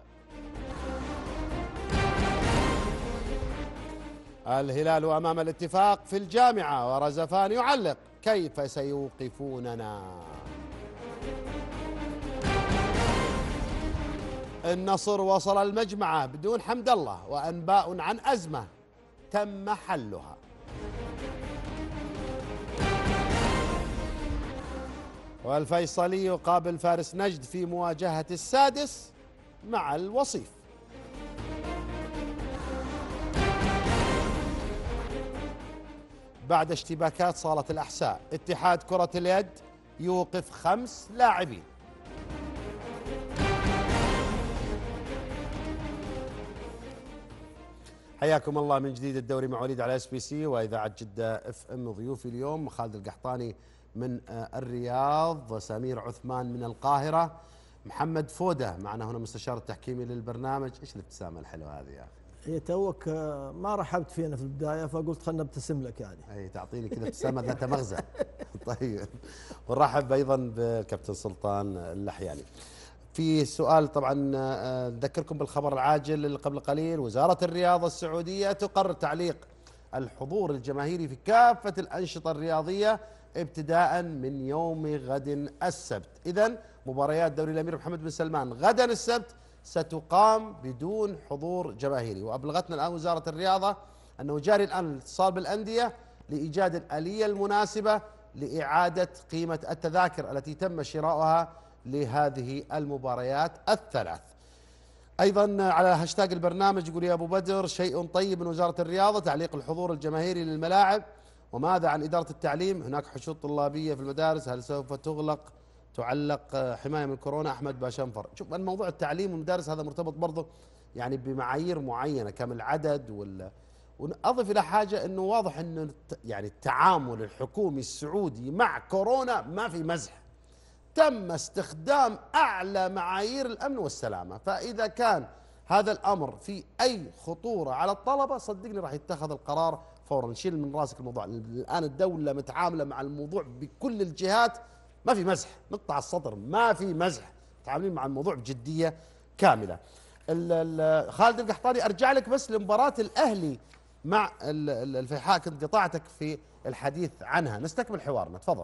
الهلال أمام الاتفاق في الجامعة ورزفان يعلق كيف سيوقفوننا. النصر وصل المجمعة بدون حمد الله وأنباء عن أزمة تم حلها. والفيصلي يقابل فارس نجد في مواجهة السادس مع الوصيف. بعد اشتباكات صالة الأحساء، اتحاد كرة اليد يوقف خمس لاعبين. حياكم الله من جديد. الدوري مع وليد على اس بي سي واذاعه جده اف ام. ضيوفي اليوم خالد القحطاني من الرياض، سمير عثمان من القاهره، محمد فوده معنا هنا مستشار التحكيمي للبرنامج. ايش الابتسامه الحلوه هذه يا اخي؟ هي توك ما رحبت فينا في البدايه فقلت خلنا ابتسم لك يعني. اي تعطيني كذا ابتسامه ذات مغزى. طيب، ونرحب ايضا بكابتن سلطان اللحياني. في سؤال طبعا نذكركم بالخبر العاجل اللي قبل قليل. وزارة الرياضة السعودية تقرر تعليق الحضور الجماهيري في كافة الأنشطة الرياضية ابتداء من يوم غد السبت. إذن مباريات دوري الأمير محمد بن سلمان غدا السبت ستقام بدون حضور جماهيري. وأبلغتنا الآن وزارة الرياضة أنه جاري الآن الاتصال بالأندية لإيجاد الآلية المناسبة لإعادة قيمة التذاكر التي تم شراؤها لهذه المباريات الثلاث. أيضا على هاشتاج البرنامج يقول يا أبو بدر شيء طيب من وزارة الرياضة تعليق الحضور الجماهيري للملاعب، وماذا عن إدارة التعليم؟ هناك حشود طلابية في المدارس، هل سوف تغلق تعلق حماية من كورونا؟ أحمد باشنفر. شوف الموضوع التعليم والمدارس هذا مرتبط برضه يعني بمعايير معينة كم العدد ولا، وأضف إلى حاجة أنه واضح أنه يعني التعامل الحكومي السعودي مع كورونا ما في مزح، تم استخدام أعلى معايير الأمن والسلامة، فإذا كان هذا الأمر في أي خطورة على الطلبة صدقني راح يتخذ القرار فورا. نشيل من راسك الموضوع، الآن الدولة متعاملة مع الموضوع بكل الجهات، ما في مزح، نقطع السطر، ما في مزح، متعاملين مع الموضوع بجدية كاملة. خالد القحطاني أرجع لك بس لمباراة الأهلي مع الفيحاء، كنت قطعتك في الحديث عنها، نستكمل حوارنا، تفضل.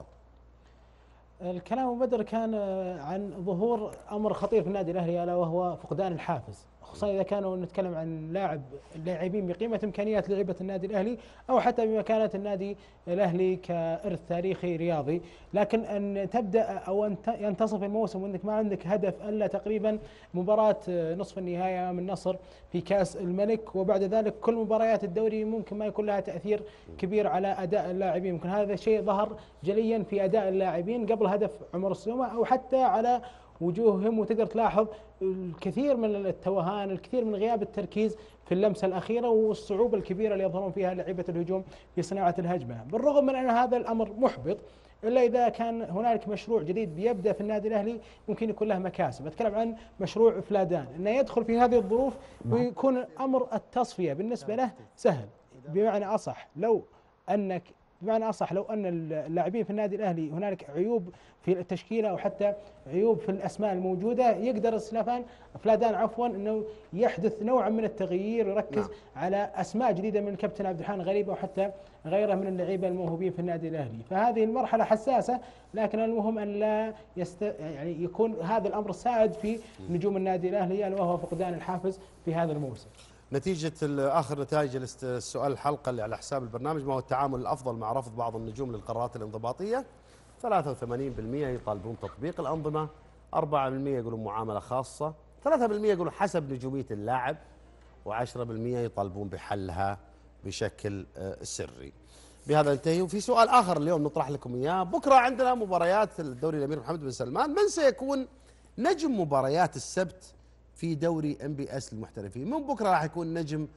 الكلام أبو بدر كان عن ظهور أمر خطير في النادي الأهلي ألا وهو فقدان الحافز، خصوصا إذا كانوا نتكلم عن لاعب لاعبين بقيمة إمكانيات لعبة النادي الأهلي أو حتى بمكانة النادي الأهلي كإرث تاريخي رياضي. لكن أن تبدأ أو أن ينتصف الموسم وأنك ما عندك هدف إلا تقريبا مباراة نصف النهائي أمام النصر في كأس الملك، وبعد ذلك كل مباريات الدوري ممكن ما يكون لها تأثير كبير على أداء اللاعبين. ممكن هذا الشيء ظهر جليا في أداء اللاعبين قبل هدف عمر السومة أو حتى على وجوههم، وتقدر تلاحظ الكثير من التوهان، الكثير من غياب التركيز في اللمسة الأخيرة والصعوبة الكبيرة اللي يظهرون فيها لعيبة الهجوم في صناعة الهجمة. بالرغم من أن هذا الأمر محبط إلا إذا كان هنالك مشروع جديد بيبدأ في النادي الأهلي ممكن يكون له مكاسب. أتكلم عن مشروع فلادان، أنه يدخل في هذه الظروف ويكون أمر التصفية بالنسبة له سهل. بمعنى أصح لو أنك بمعنى أصح لو أن اللاعبين في النادي الأهلي هنالك عيوب في التشكيلة أو حتى عيوب في الأسماء الموجودة، يقدر سلافان فلادان عفوا أنه يحدث نوعا من التغيير ويركز نعم. على أسماء جديدة من الكابتن عبد الحان غريبة وحتى غيره من اللعيبة الموهوبين في النادي الأهلي. فهذه المرحلة حساسة، لكن المهم أن لا يست... يعني يكون هذا الأمر سائد في نجوم النادي الأهلي وهو فقدان الحافز في هذا الموسم. نتيجة آخر نتائج السؤال الحلقة اللي على حساب البرنامج، ما هو التعامل الأفضل مع رفض بعض النجوم للقرارات الانضباطية؟ ثلاثة وثمانين بالمئة يطالبون تطبيق الأنظمة، أربعة بالمئة يقولون معاملة خاصة، ثلاثة بالمئة يقولون حسب نجومية اللاعب، وعشرة بالمئة يطالبون بحلها بشكل سري. بهذا ننتهي. وفي سؤال آخر اليوم نطرح لكم إياه، بكرة عندنا مباريات الدوري الأمير محمد بن سلمان، من سيكون نجم مباريات السبت في دوري ام بي اس للمحترفين؟ من بكره راح يكون نجم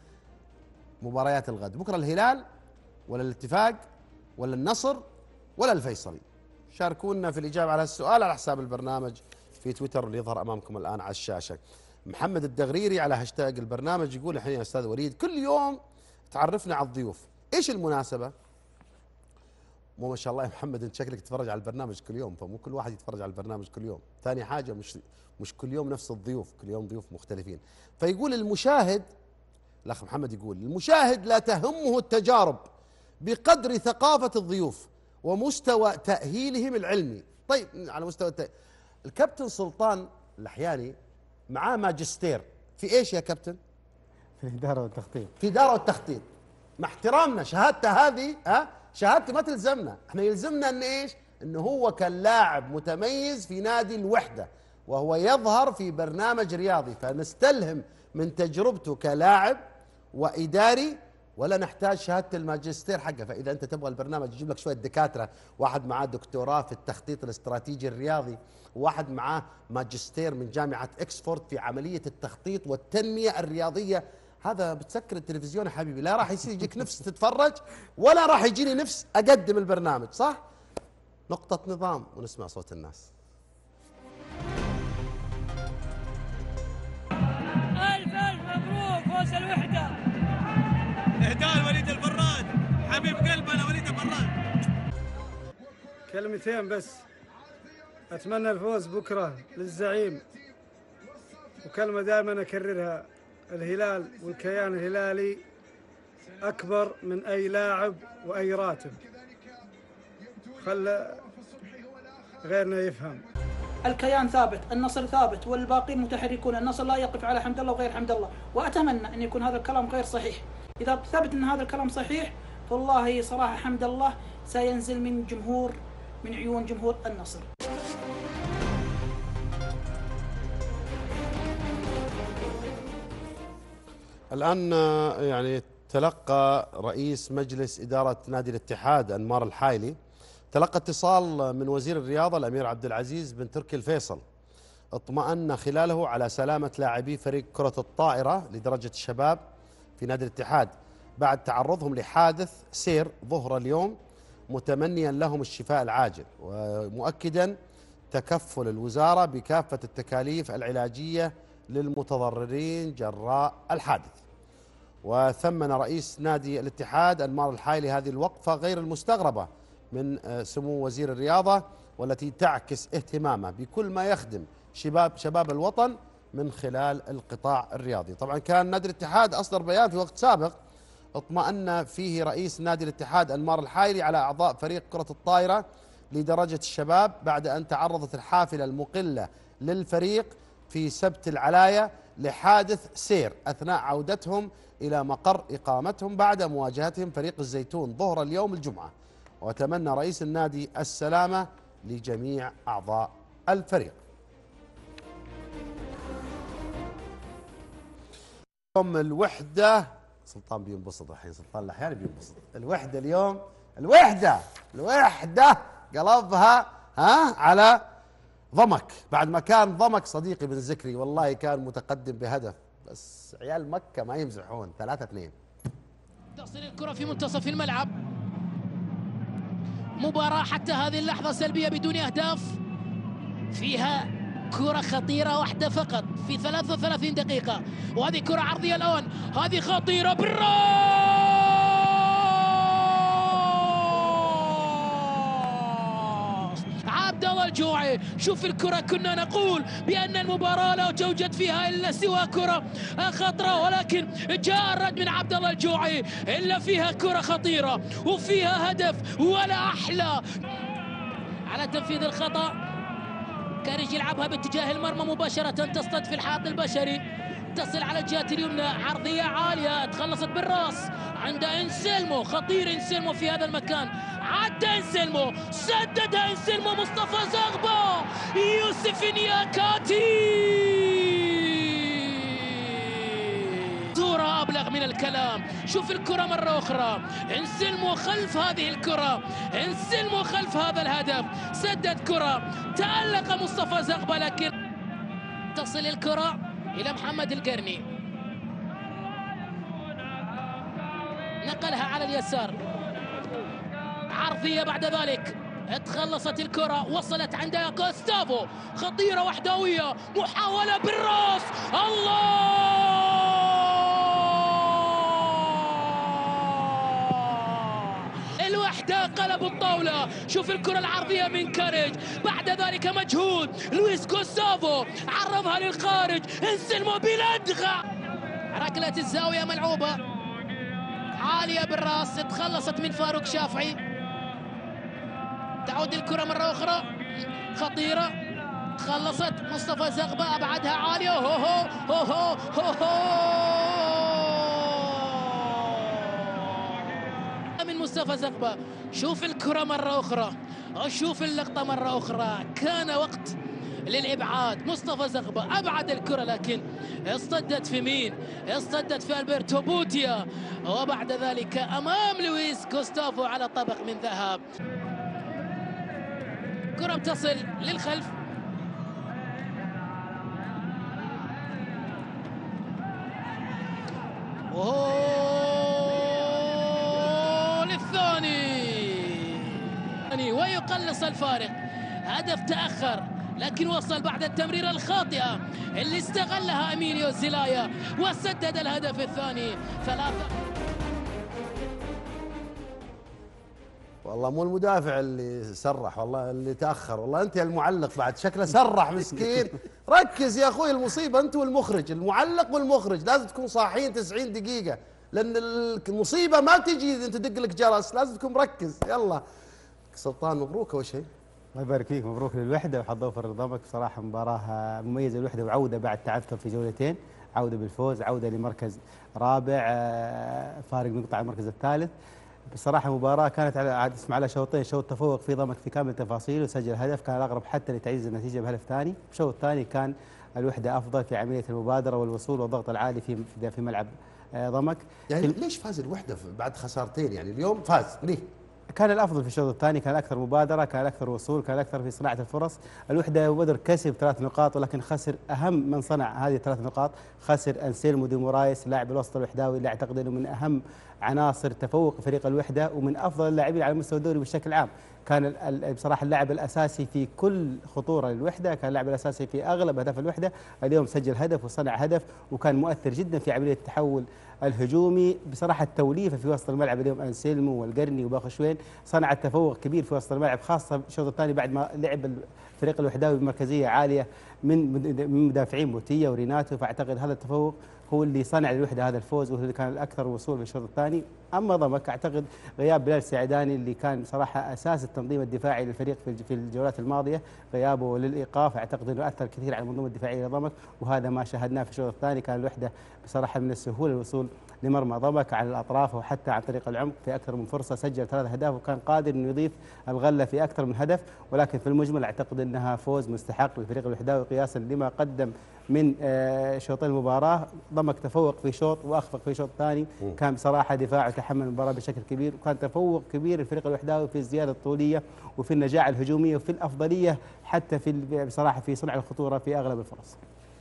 مباريات الغد؟ بكره الهلال ولا الاتفاق ولا النصر ولا الفيصلي؟ شاركونا في الاجابه على السؤال على حساب البرنامج في تويتر اللي يظهر امامكم الان على الشاشه. محمد الدغريري على هاشتاج البرنامج يقول الحين يا استاذ وليد كل يوم تعرفنا على الضيوف، ايش المناسبه؟ مو ما شاء الله يا محمد انت شكلك تتفرج على البرنامج كل يوم، فمو كل واحد يتفرج على البرنامج كل يوم. ثاني حاجه مش مش كل يوم نفس الضيوف، كل يوم ضيوف مختلفين. فيقول المشاهد، الاخ محمد يقول المشاهد لا تهمه التجارب بقدر ثقافه الضيوف ومستوى تاهيلهم العلمي. طيب على مستوى التأهيل. الكابتن سلطان الاحياني معاه ماجستير في ايش يا كابتن؟ في الاداره والتخطيط. في الاداره والتخطيط. مع احترامنا شهادته هذه ها شهادته ما تلزمنا، احنا يلزمنا ان ايش؟ انه هو كان لاعب متميز في نادي الوحده وهو يظهر في برنامج رياضي، فنستلهم من تجربته كلاعب واداري ولا نحتاج شهاده الماجستير حقه. فاذا انت تبغى البرنامج يجيب لك شويه دكاتره، واحد معاه دكتوراه في التخطيط الاستراتيجي الرياضي، وواحد معاه ماجستير من جامعه اكسفورد في عمليه التخطيط والتنميه الرياضيه، هذا بتسكر التلفزيون يا حبيبي، لا راح يصير يجيك نفس تتفرج ولا راح يجيني نفس اقدم البرنامج، صح؟ نقطه نظام ونسمع صوت الناس. ألف ألف مبروك فوز الوحدة. إهداء وليد البراد، حبيب قلبنا وليد البراد. كلمتين بس، أتمنى الفوز بكرة للزعيم، وكلمة دائما أكررها، الهلال والكيان الهلالي أكبر من أي لاعب وأي راتب، خل غيرنا يفهم. الكيان ثابت، النصر ثابت، والباقين متحركون، النصر لا يقف على حمد الله وغير حمد الله، وأتمنى أن يكون هذا الكلام غير صحيح. إذا ثبت أن هذا الكلام صحيح فوالله صراحة حمد الله سينزل من جمهور من عيون جمهور النصر. الآن يعني تلقى رئيس مجلس إدارة نادي الاتحاد أنمار الحايلي تلقى اتصال من وزير الرياضة الأمير عبد العزيز بن تركي الفيصل، اطمأن خلاله على سلامة لاعبي فريق كرة الطائرة لدرجة الشباب في نادي الاتحاد بعد تعرضهم لحادث سير ظهر اليوم، متمنيا لهم الشفاء العاجل، ومؤكدا تكفل الوزارة بكافة التكاليف العلاجية للمتضررين جراء الحادث. وثمن رئيس نادي الاتحاد أنمار الحايلي هذه الوقفة غير المستغربة من سمو وزير الرياضة، والتي تعكس اهتمامه بكل ما يخدم شباب شباب الوطن من خلال القطاع الرياضي. طبعا كان نادي الاتحاد أصدر بيان في وقت سابق اطمأن فيه رئيس نادي الاتحاد أنمار الحايلي على أعضاء فريق كرة الطائرة لدرجة الشباب بعد أن تعرضت الحافلة المقلة للفريق في سبت العلاية لحادث سير أثناء عودتهم إلى مقر إقامتهم بعد مواجهتهم فريق الزيتون ظهر اليوم الجمعة. وتمنى رئيس النادي السلامة لجميع أعضاء الفريق. اليوم الوحدة، سلطان بينبسط الحين، سلطان الأحيان بينبسط. الوحدة اليوم، الوحدة الوحدة قلبها ها على ضمك، بعد ما كان ضمك صديقي بن زكري والله كان متقدم بهدف، بس عيال مكة ما يمزحون. ثلاثة اثنين. تصل الكرة في منتصف الملعب، مباراة حتى هذه اللحظة سلبية بدون أهداف، فيها كرة خطيرة واحدة فقط في ثلاث وثلاثين دقيقة، وهذه كرة عرضية الآن، هذه خطيرة بالراس، عبد الله الجوعي. شوف الكرة، كنا نقول بأن المباراة لا توجد فيها إلا سوى كرة خطرة، ولكن جاء الرد من عبد الله الجوعي، إلا فيها كرة خطيرة وفيها هدف، ولا أحلى. على تنفيذ الخطأ كان يجي يلعبها باتجاه المرمى مباشرة، تصطد في الحائط البشري، تصل على الجهة اليمنى، عرضية عالية تخلصت بالراس عند انسلمو، خطير انسلمو في هذا المكان، عدى انسلمو، سددها انسلمو، مصطفى زغبة، يوسف نياكاتي، صورة أبلغ من الكلام. شوف الكرة مرة أخرى، انسلمو خلف هذه الكرة، انسلمو خلف هذا الهدف، سدد كرة، تألق مصطفى زغبة، لكن تصل الكرة إلى محمد القرني، نقلها على اليسار، عرضية بعد ذلك، تخلصت الكرة، وصلت عند كوستافو، خطيرة وحدوية، محاولة بالراس، الله، الوحدة قلب الطاولة. شوف الكرة العرضية من كاريج، بعد ذلك مجهود لويس كوستافو، عرضها للخارج، انسلمو بلدغة، ركلة الزاوية ملعوبة عالية بالراس، تخلصت من فاروق شافعي، تعود الكرة مرة أخرى خطيرة، تخلصت مصطفى زغبة، أبعدها عالية، هو هو هو هو هو, هو. من مصطفى زغبة. شوف الكرة مرة أخرى، شوف اللقطة مرة أخرى، كان وقت للإبعاد، مصطفى زغبة أبعد الكرة، لكن اصطدت في مين؟ اصطدت في ألبرتو بوتيا، وبعد ذلك أمام لويس كوستافو على طبق من ذهب. كرة بتصل للخلف، وهو للثاني، ويقلص الفارق، هدف تأخر لكن وصل بعد التمريرة الخاطئة اللي استغلها أميليو زيلايا وسدد الهدف الثاني. ثلاثة. والله مو المدافع اللي سرح، والله اللي تأخر، والله أنت يا المعلق بعد شكله سرح مسكين. ركز يا أخوي، المصيبة أنت والمخرج، المعلق والمخرج لازم تكونوا صاحيين تسعين دقيقة، لأن المصيبة ما تجي أنت تدق لك جرس، لازم تكون مركز. يلا سلطان، مبروك أول شيء. الله يبارك فيك، مبروك للوحدة وحظ فرق ضمك، بصراحة مباراة مميزة الوحدة، وعودة بعد تعثر في جولتين، عودة بالفوز، عودة لمركز رابع، فارق نقطة على المركز الثالث. بصراحة مباراة كانت على عاد اسمع على شوطين، شوط تفوق في ضمك في كامل التفاصيل وسجل هدف كان الأقرب حتى لتعزيز النتيجة بهدف ثاني، الشوط الثاني كان الوحدة أفضل في عملية المبادرة والوصول والضغط العالي في في ملعب ضمك. يعني ليش فاز الوحدة بعد خسارتين؟ يعني اليوم فاز ليه؟ كان الافضل في الشوط الثاني، كان اكثر مبادره، كان اكثر وصول، كان اكثر في صناعه الفرص. الوحده بدر كسب ثلاث نقاط ولكن خسر اهم من صنع هذه الثلاث نقاط، خسر انسيلمو دي مورايس لاعب الوسط الوحداوي اللي اعتقد انه من اهم عناصر تفوق فريق الوحده ومن افضل اللاعبين على مستوى الدوري بشكل عام. كان بصراحه اللاعب الاساسي في كل خطوره للوحده، كان اللاعب الاساسي في اغلب اهداف الوحده، اليوم سجل هدف وصنع هدف وكان مؤثر جدا في عمليه التحول الهجومي. بصراحه التوليفه في وسط الملعب اليوم انسيلمو والقرني وباخشوين صنعت تفوق كبير في وسط الملعب، خاصه الشوط الثاني بعد ما لعب الفريق الوحداوي بمركزيه عاليه من من مدافعين بوتيا وريناتو، فاعتقد هذا التفوق هو اللي صنع للوحده هذا الفوز وهو اللي كان الاكثر وصول في الشوط الثاني. اما ضمك اعتقد غياب بلال السعداني اللي كان صراحه اساس التنظيم الدفاعي للفريق في الجولات الماضيه، غيابه للايقاف اعتقد انه اثر كثير على المنظومه الدفاعيه لضمك وهذا ما شاهدناه في الشوط الثاني. كان الوحده بصراحه من السهوله الوصول لمرمى ضمك على الاطراف وحتى عن طريق العمق في اكثر من فرصه، سجل ثلاث اهداف وكان قادر انه يضيف الغله في اكثر من هدف، ولكن في المجمل اعتقد انها فوز مستحق للفريق الوحداوي قياسا لما قدم من شوطين المباراه. ضمك تفوق في شوط واخفق في شوط ثاني، كان بصراحه دفاعه تحمل المباراه بشكل كبير وكان تفوق كبير الفريق الوحداوي في الزياده الطوليه وفي النجاعه الهجوميه وفي الافضليه حتى في بصراحه في صنع الخطوره في اغلب الفرص.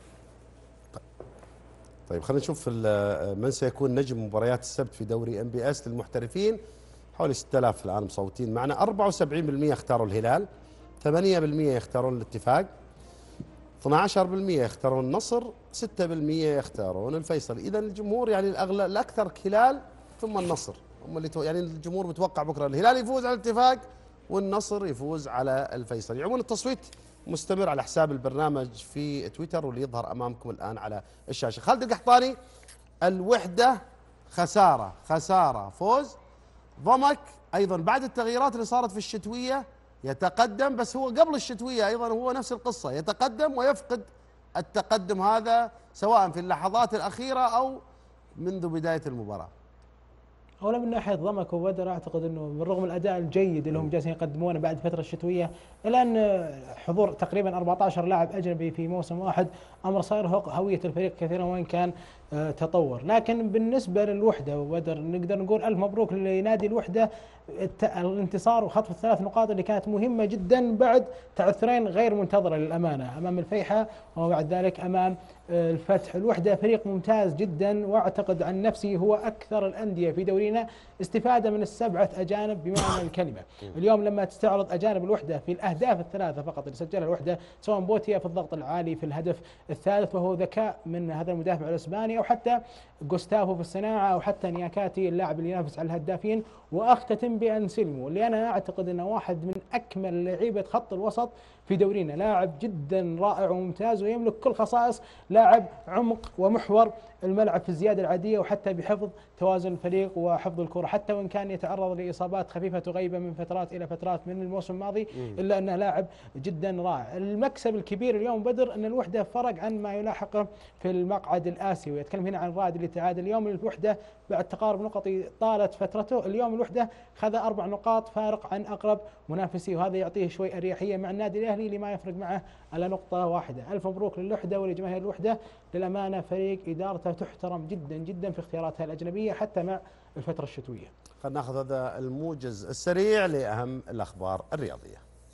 طيب خلينا نشوف من سيكون نجم مباريات السبت في دوري ام بي اس للمحترفين. حوالي ستة آلاف الان مصوتين معنا، أربعة وسبعين بالمئة اختاروا الهلال، ثمانية بالمئة يختارون الاتفاق، اثني عشر بالمئة يختارون النصر، ستة بالمئة يختارون الفيصل. اذا الجمهور يعني الاغلى الاكثر هلال ثم النصر، هم اللي يعني الجمهور متوقع بكره الهلال يفوز على الاتفاق والنصر يفوز على الفيصل. عموما التصويت مستمر على حساب البرنامج في تويتر واللي يظهر امامكم الان على الشاشه. خالد القحطاني، الوحده خساره خساره فوز، ضمك ايضا بعد التغييرات اللي صارت في الشتويه يتقدم، بس هو قبل الشتويه ايضا هو نفس القصه، يتقدم ويفقد التقدم هذا سواء في اللحظات الاخيره او منذ بدايه المباراه. اولا من ناحيه ضمك وبدر اعتقد انه بالرغم من الاداء الجيد اللي هم جالسين يقدمونه بعد فتره الشتويه، الا ان حضور تقريبا أربعة عشر لاعب اجنبي في موسم واحد امر صار هويه الفريق كثيرا وان كان تطور. لكن بالنسبه للوحده وبدر نقدر نقول الف مبروك لنادي الوحده الانتصار وخطف الثلاث نقاط اللي كانت مهمه جدا بعد تعثرين غير منتظره للامانه امام الفيحة وبعد ذلك امام الفتح. الوحده فريق ممتاز جدا واعتقد عن نفسي هو اكثر الانديه في دورينا استفاده من السبعه اجانب بمعنى الكلمه. اليوم لما تستعرض اجانب الوحده في الاهداف الثلاثه فقط اللي سجلها الوحده، سواء بوتيا في الضغط العالي في الهدف الثالث وهو ذكاء من هذا المدافع الاسباني، او حتى جوستافو في الصناعه، او حتى نياكاتي اللاعب اللي ينافس على الهدافين، واختتم بانسيلمو اللي انا اعتقد انه واحد من اكمل لعيبه خط الوسط في دورينا، لاعب جدا رائع وممتاز ويملك كل خصائص لاعب عمق ومحور الملعب في الزياده العاديه وحتى بحفظ توازن الفريق وحفظ الكره، حتى وان كان يتعرض لاصابات خفيفه تغيبه من فترات الى فترات من الموسم الماضي الا انه لاعب جدا رائع. المكسب الكبير اليوم بدر ان الوحده فرق عن ما يلاحقه في المقعد الاسيوي، يتكلم هنا عن الرائد اللي تعادل اليوم الوحده بعد تقارب نقطي طالت فترته، اليوم الوحده خذ اربع نقاط فارق عن اقرب منافسيه وهذا يعطيه شوي اريحيه مع النادي الاهلي اللي ما يفرق معه على نقطه واحده. الف مبروك للوحده ولجماهير الوحده، للامانه فريق ادارته تحترم جدا جدا في اختياراتها الاجنبيه حتى مع الفتره الشتويه. خلينا ناخذ هذا الموجز السريع لاهم الاخبار الرياضيه.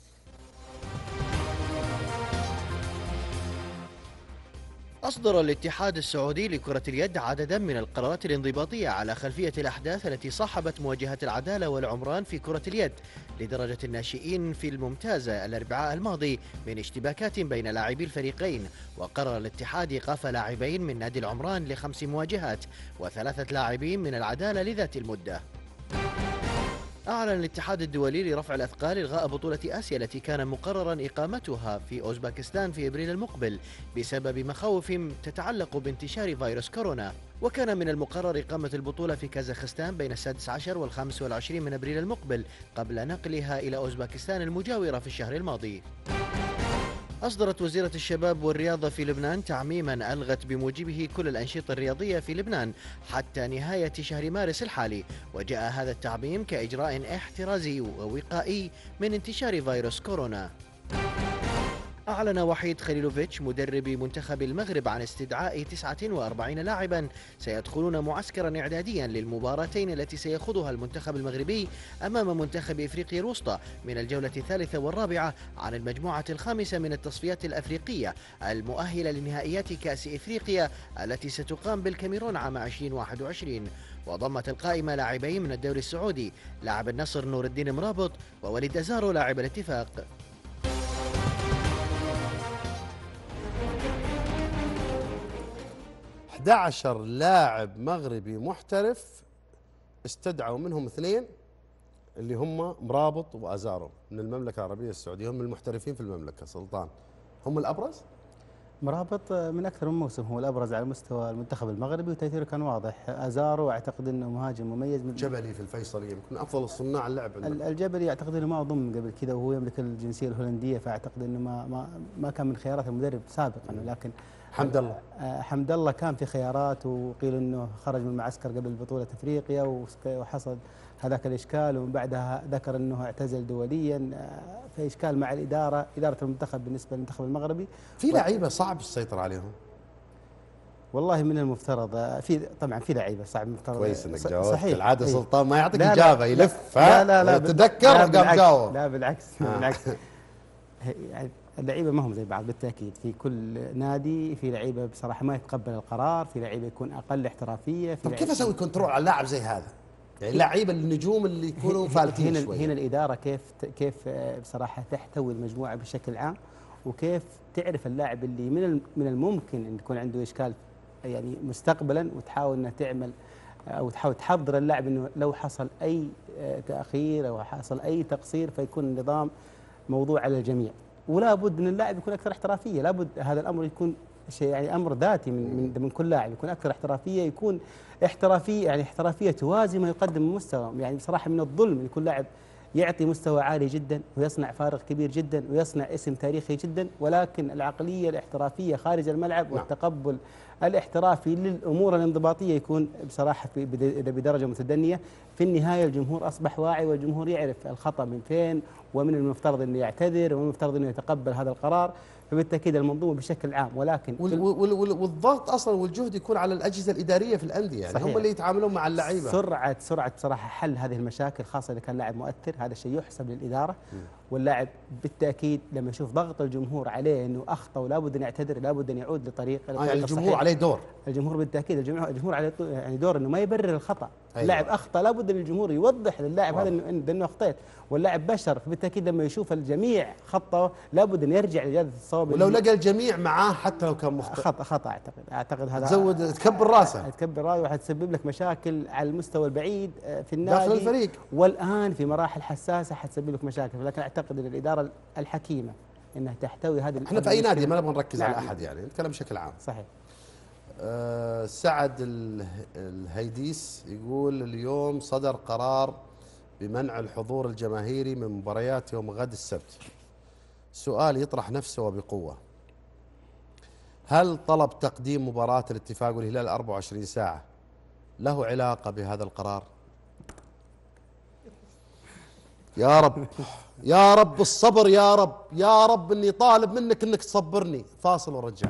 أصدر الاتحاد السعودي لكرة اليد عددا من القرارات الانضباطية على خلفية الأحداث التي صاحبت مواجهة العدالة والعمران في كرة اليد لدرجة الناشئين في الممتازة الأربعاء الماضي من اشتباكات بين لاعبي الفريقين. وقرر الاتحاد إيقاف لاعبين من نادي العمران لخمس مواجهات وثلاثة لاعبين من العدالة لذات المدة. أعلن الاتحاد الدولي لرفع الأثقال إلغاء بطولة آسيا التي كان مقررا إقامتها في أوزباكستان في إبريل المقبل بسبب مخاوف تتعلق بانتشار فيروس كورونا، وكان من المقرر إقامة البطولة في كازاخستان بين السادس عشر والخامس والعشرين من أبريل المقبل قبل نقلها إلى أوزباكستان المجاورة في الشهر الماضي. أصدرت وزيرة الشباب والرياضة في لبنان تعميما ألغت بموجبه كل الأنشطة الرياضية في لبنان حتى نهاية شهر مارس الحالي، وجاء هذا التعميم كإجراء احترازي ووقائي من انتشار فيروس كورونا. أعلن وحيد خليلوفيتش مدرب منتخب المغرب عن استدعاء تسعة وأربعين لاعبا سيدخلون معسكرا إعداديا للمباراتين التي سيخوضها المنتخب المغربي أمام منتخب إفريقيا الوسطى من الجولة الثالثة والرابعة عن المجموعة الخامسة من التصفيات الأفريقية المؤهلة لنهائيات كأس إفريقيا التي ستقام بالكاميرون عام ألفين وواحد وعشرين. وضمت القائمة لاعبين من الدوري السعودي، لاعب النصر نور الدين مرابط ووليد أزارو لاعب الاتفاق. أحد عشر لاعب مغربي محترف استدعوا منهم اثنين اللي هم مرابط وأزارو من المملكة العربية السعودية، هم المحترفين في المملكة. سلطان هم الأبرز؟ مرابط من أكثر من موسم هو الأبرز على مستوى المنتخب المغربي وتأثيره كان واضح. أزارو أعتقد أنه مهاجم مميز من جبلي في الفيصلي يمكن أفضل صناع اللعب عندنا. الجبلي أعتقد أنه ما ضم قبل كذا وهو يملك الجنسية الهولندية، فأعتقد أنه ما ما ما كان من خيارات المدرب سابقا. لكن حمد الله حمد الله كان في خيارات، وقيل انه خرج من المعسكر قبل بطولة افريقيا وحصل هذاك الاشكال، ومن بعدها ذكر انه اعتزل دوليا. في اشكال مع الاداره، اداره المنتخب بالنسبه للمنتخب المغربي. في لعيبه صعب السيطره عليهم. والله من المفترض في طبعا في لعيبه صعب المفترض. كويس انك جاوبت. صحيح. العاده سلطان ما يعطيك لا اجابه، يلف. لا لا لا تذكر قام جاوب. لا بالعكس بالعكس. يعني اللعيبه ما هم زي بعض بالتاكيد، في كل نادي في لعيبه بصراحه ما يتقبل القرار، في لعيبه يكون اقل احترافيه. في طب كيف اسوي كنترول على لاعب زي هذا؟ يعني اللعيبه النجوم اللي يكونوا فالتين هنا شوي. هنا الاداره كيف كيف بصراحه تحتوي المجموعه بشكل عام، وكيف تعرف اللاعب اللي من من الممكن ان يكون عنده اشكال يعني مستقبلا، وتحاول انها تعمل او تحاول تحضر اللاعب انه لو حصل اي تاخير او حصل اي تقصير فيكون النظام موضوع على الجميع. ولا بد ان اللاعب يكون اكثر احترافيه، لا بد هذا الامر يكون شيء يعني امر ذاتي من من, من كل لاعب، يكون اكثر احترافيه، يكون احترافيه يعني احترافيه توازي ما يقدم من مستوى. يعني بصراحه من الظلم ان يكون لاعب يعطي مستوى عالي جدا ويصنع فارق كبير جدا ويصنع اسم تاريخي جدا، ولكن العقليه الاحترافيه خارج الملعب والتقبل الاحترافي للامور الانضباطيه يكون بصراحه بدرجه متدنيه. في النهايه الجمهور اصبح واعي، والجمهور يعرف الخطا من فين، ومن المفترض انه يعتذر، ومن المفترض انه يتقبل هذا القرار. فبالتاكيد المنظومه بشكل عام، ولكن وال وال وال والضغط اصلا والجهد يكون على الاجهزه الاداريه في الانديه، يعني صحيح. هم اللي يتعاملون مع اللعيبه. سرعه سرعه بصراحه حل هذه المشاكل، خاصه اذا كان لاعب مؤثر، هذا الشيء يحسب للاداره. م. واللاعب بالتاكيد لما يشوف ضغط الجمهور عليه انه اخطا ولا بد ان يعتذر، لا بد ان يعود لطريق آه يعني الجمهور الصحيح. عليه دور. الجمهور بالتاكيد الجمهور الجمهور عليه يعني دور انه ما يبرر الخطا. أيوة. اللاعب اخطا لا بد ان الجمهور يوضح للاعب هذا انه انه اخطيت، واللاعب بشر، فبالتاكيد لما يشوف الجميع خطا لا بد ان يرجع لجاده الصواب. ولو لقى الجميع معاه حتى لو كان مخطئ خطا خطا اعتقد اعتقد هذا تزود تكبر راسه تكبر راسه وحتسبب لك مشاكل على المستوى البعيد في النادي داخل الفريق، والان في مراحل حساسه حتسبب لك مشاكل. لكن اعتقد ان الاداره الحكيمه انها تحتوي هذه. احنا في اي نادي ما نبغى نركز نعم. على احد، يعني نتكلم بشكل عام. صحيح. أه سعد الهيديس يقول اليوم صدر قرار بمنع الحضور الجماهيري من مباريات يوم غد السبت. سؤال يطرح نفسه وبقوة، هل طلب تقديم مباراة الاتفاق والهلال أربعة وعشرين ساعة له علاقة بهذا القرار؟ يا رب يا رب الصبر، يا رب يا رب اني طالب منك انك تصبرني. فاصل ورجع.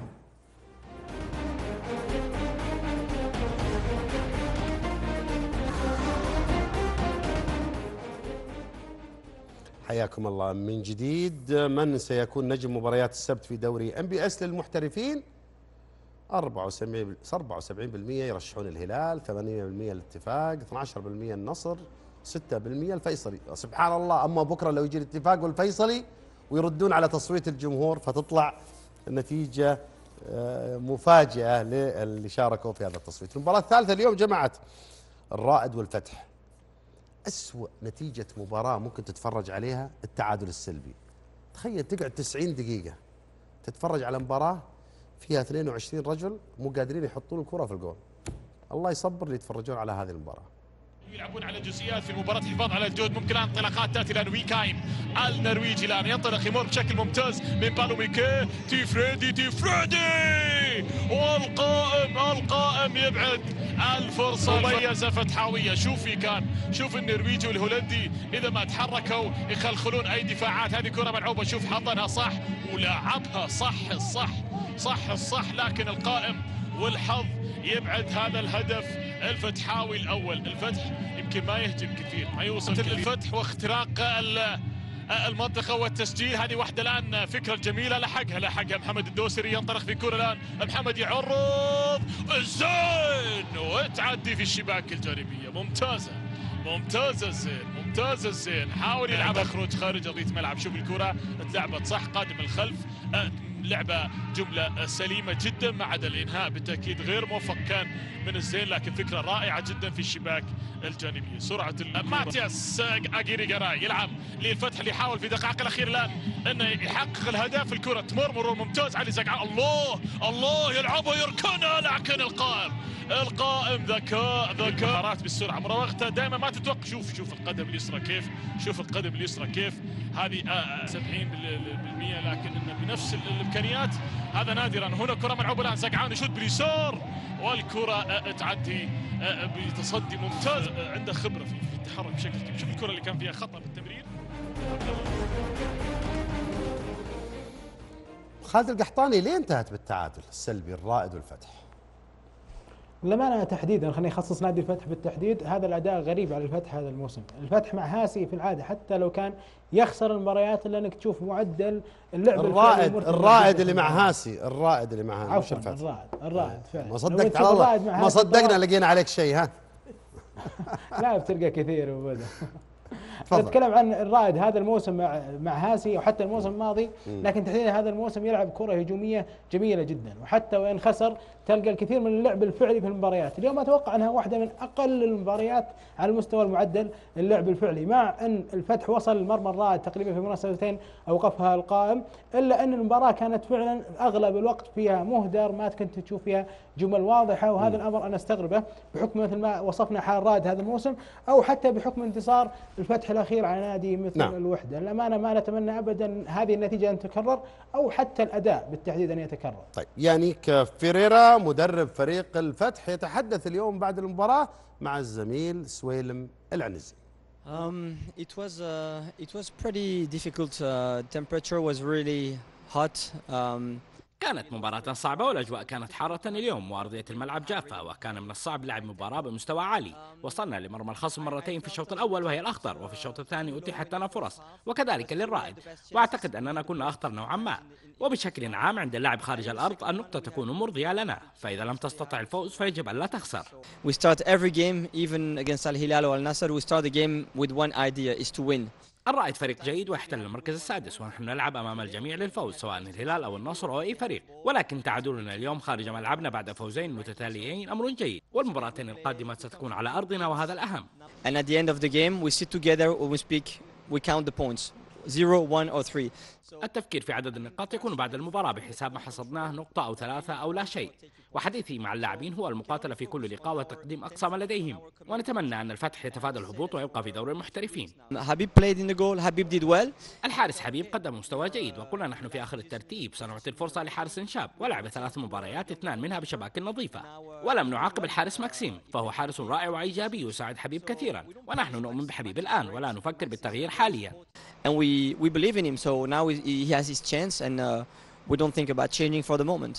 حياكم الله من جديد. من سيكون نجم مباريات السبت في دوري ام بي اس للمحترفين؟ أربعة وسبعين بالمئة يرشحون الهلال، ثمانية بالمئة الاتفاق، اثني عشر بالمئة النصر، ستة بالمئة الفيصلي. سبحان الله، اما بكره لو يجي الاتفاق والفيصلي ويردون على تصويت الجمهور فتطلع النتيجه مفاجئه للي شاركوا في هذا التصويت. المباراه الثالثه اليوم جمعت الرائد والفتح. أسوأ نتيجة مباراة ممكن تتفرج عليها التعادل السلبي. تخيل تقعد تسعين دقيقة تتفرج على مباراة فيها اثنين وعشرين رجل مو قادرين يحطون الكرة في الجول. الله يصبر اللي يتفرجون على هذه المباراة. يلعبون على جزئيات في المباراة، حفاظ على الجهد. ممكن الآن انطلاقات تأتي الآن ويكايم النرويجي الآن ينطلق يمر بشكل ممتاز من بالوميكي. تيفريدي تيفريدي والقائم القائم يبعد الفرصة مميزة فتحاوية. شوفي كان شوف النرويجي والهولندي إذا ما تحركوا يخلخلون أي دفاعات. هذه كرة ملعوبة، شوف حضنها صح ولعبها صح الصح صح الصح، لكن القائم والحظ يبعد هذا الهدف الفتحاوي الأول. الفتح يمكن ما يهجم كثير، ما يوصل للفتح واختراق المنطقة والتسجيل. هذه واحدة الآن فكرة جميلة، لحقها لحقها محمد الدوسري. ينطلق في كرة الآن محمد يعرض زين وتعدي في الشباك الجانبية. ممتازة ممتازة زين ممتازة زين. حاول يلعب خروج خارج أرضية الملعب. شوف الكرة اتلعبت صح، قادم الخلف، لعبة جملة سليمة جدا ما عدا الإنهاء بالتأكيد غير موفق كان من الزين، لكن فكرة رائعة جدا في الشباك الجانبية. سرعة ماتياس أجيري جراي يلعب للفتح اللي يحاول في دقائق الأخيرة الآن أنه يحقق الهدف. الكرة تمر مرور ممتاز علي زقعان، الله الله يلعبها يركنها، لكن القائم القائم ذكاء ذكاء مهارات بالسرعة مراوغته دائما ما تتوقف. شوف شوف القدم اليسرى كيف، شوف القدم اليسرى كيف، هذه سبعين بالمئة، لكن إنه بنفس الإمكانيات هذا نادرا. هنا كرة ملعوبة الآن زقعان يشوت باليسار والكرة تعدي بتصدي ممتاز. عنده خبرة في التحرك بشكل كبير. شوف الكرة اللي كان فيها خطأ بالتمرير. خالد القحطاني ليه انتهت بالتعادل السلبي الرائد والفتح؟ للأمانة تحديدا خليني أخصص نادي الفتح بالتحديد، هذا الأداء غريب على الفتح هذا الموسم. الفتح مع هاسي في العادة حتى لو كان يخسر المباريات إلا أنك تشوف معدل اللعب الرائد الرائد اللي مع هاسي الرائد اللي مع هاسي مش الفتح. الرائد الرائد فعلا ما صدقت على الله، ما صدقنا لقينا عليك شيء. ها لا بتلقى كثير وبدا. نتكلم عن الرائد هذا الموسم مع مع هاسي وحتى الموسم الماضي، لكن تحديدا هذا الموسم يلعب كرة هجومية جميلة جدا، وحتى وإن خسر تلقى الكثير من اللعب الفعلي في المباريات. اليوم أتوقع أنها واحدة من أقل المباريات على المستوى المعدل اللعب الفعلي، مع أن الفتح وصل مرمى الرائد تقريبا في مناسبتين أوقفها القائم، إلا أن المباراة كانت فعلا أغلب الوقت فيها مهدر، ما كنت تشوف فيها جمل واضحة، وهذا الأمر أنا استغربه بحكم مثل ما وصفنا حال الرائد هذا الموسم، أو حتى بحكم انتصار الفتح الأخير على نادي مثل نعم. الوحدة. الأمانة ما نتمنى أبدا هذه النتيجة أن تتكرر، أو حتى الأداء بالتحديد أن يتكرر. طيب يعني كفيريرا مدرب فريق الفتح يتحدث اليوم بعد المباراة مع الزميل سويلم العنزي. Um, it was uh, it was pretty difficult. Uh, temperature was really hot. Um, كانت مباراة صعبة والأجواء كانت حارة اليوم وأرضية الملعب جافة، وكان من الصعب لعب مباراة بمستوى عالي. وصلنا لمرمى الخصم مرتين في الشوط الأول وهي الأخطر، وفي الشوط الثاني أتيحت لنا فرص وكذلك للرائد، وأعتقد أننا كنا أخطر نوعا ما. وبشكل عام عند اللاعب خارج الأرض النقطة تكون مرضية لنا، فإذا لم تستطع الفوز فيجب أن لا تخسر. We start every game even against Al Hilal or Al Nassr. We start the game with one idea is to win. الرائد فريق جيد ويحتل المركز السادس، ونحن نلعب أمام الجميع للفوز سواء الهلال أو النصر أو أي فريق، ولكن تعادلنا اليوم خارج ملعبنا بعد فوزين متتاليين أمر جيد، والمباراتين القادمة ستكون على أرضنا وهذا الأهم. And at the end of the game we sit together and we speak, we count the points. zero, one or three. التفكير في عدد النقاط يكون بعد المباراة بحساب ما حصدناه نقطة أو ثلاثة أو لا شيء، وحديثي مع اللاعبين هو المقاتلة في كل لقاء وتقديم أقصى ما لديهم، ونتمنى أن الفتح يتفادى الهبوط ويبقى في دور المحترفين. حبيب played in the goal. حبيب did well. الحارس حبيب قدم مستوى جيد، وقلنا نحن في آخر الترتيب سنعطي الفرصة لحارس شاب، ولعب ثلاث مباريات اثنان منها بشباك نظيفة، ولم نعاقب الحارس ماكسيم، فهو حارس رائع وإيجابي يساعد حبيب كثيرا، ونحن نؤمن بحبيب الآن ولا نفكر بالتغيير حاليا. And we we believe in him, so now he has his chance, and uh, we don't think about changing for the moment.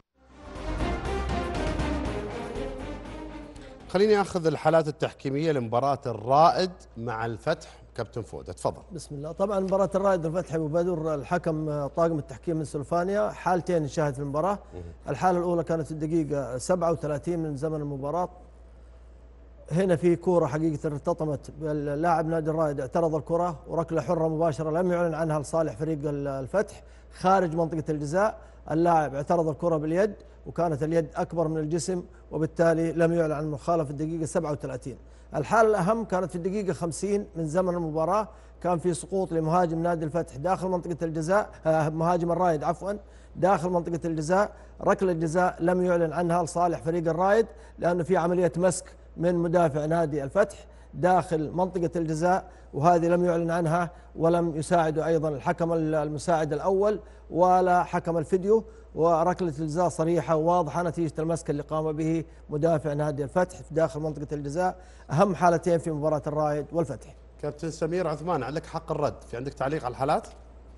خليني اخذ الحالات التحكيميه لمباراه الرائد مع الفتح. كابتن فؤاد تفضل. بسم الله. طبعا مباراه الرائد والفتح ابو بدر، الحكم طاقم التحكيم من سلفانيا حالتين نشاهد في المباراه. الحاله الاولى كانت في الدقيقه سبعة وثلاثين من زمن المباراه. هنا في كوره حقيقه ارتطمت باللاعب نادي الرائد، اعترض الكره وركله حره مباشره لم يعلن عنها لصالح فريق الفتح خارج منطقه الجزاء. اللاعب اعترض الكره باليد وكانت اليد اكبر من الجسم، وبالتالي لم يعلن عن المخالفه في الدقيقه سبعة وثلاثين. الحاله الاهم كانت في الدقيقه خمسين من زمن المباراه، كان في سقوط لمهاجم نادي الفتح داخل منطقه الجزاء، مهاجم الرائد عفوا داخل منطقه الجزاء. ركله الجزاء لم يعلن عنها لصالح فريق الرائد لانه في عمليه مسك من مدافع نادي الفتح. داخل منطقة الجزاء، وهذه لم يعلن عنها ولم يساعد أيضا الحكم المساعد الأول ولا حكم الفيديو، وركلة الجزاء صريحة وواضحة نتيجة المسك اللي قام به مدافع نادي الفتح في داخل منطقة الجزاء، أهم حالتين في مباراة الرائد والفتح. كابتن سمير عثمان، عليك حق الرد، في عندك تعليق على الحالات؟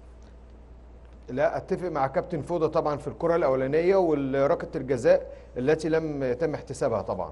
لا، اتفق مع كابتن فوده طبعا في الكره الاولانيه وركله الجزاء التي لم يتم احتسابها طبعا.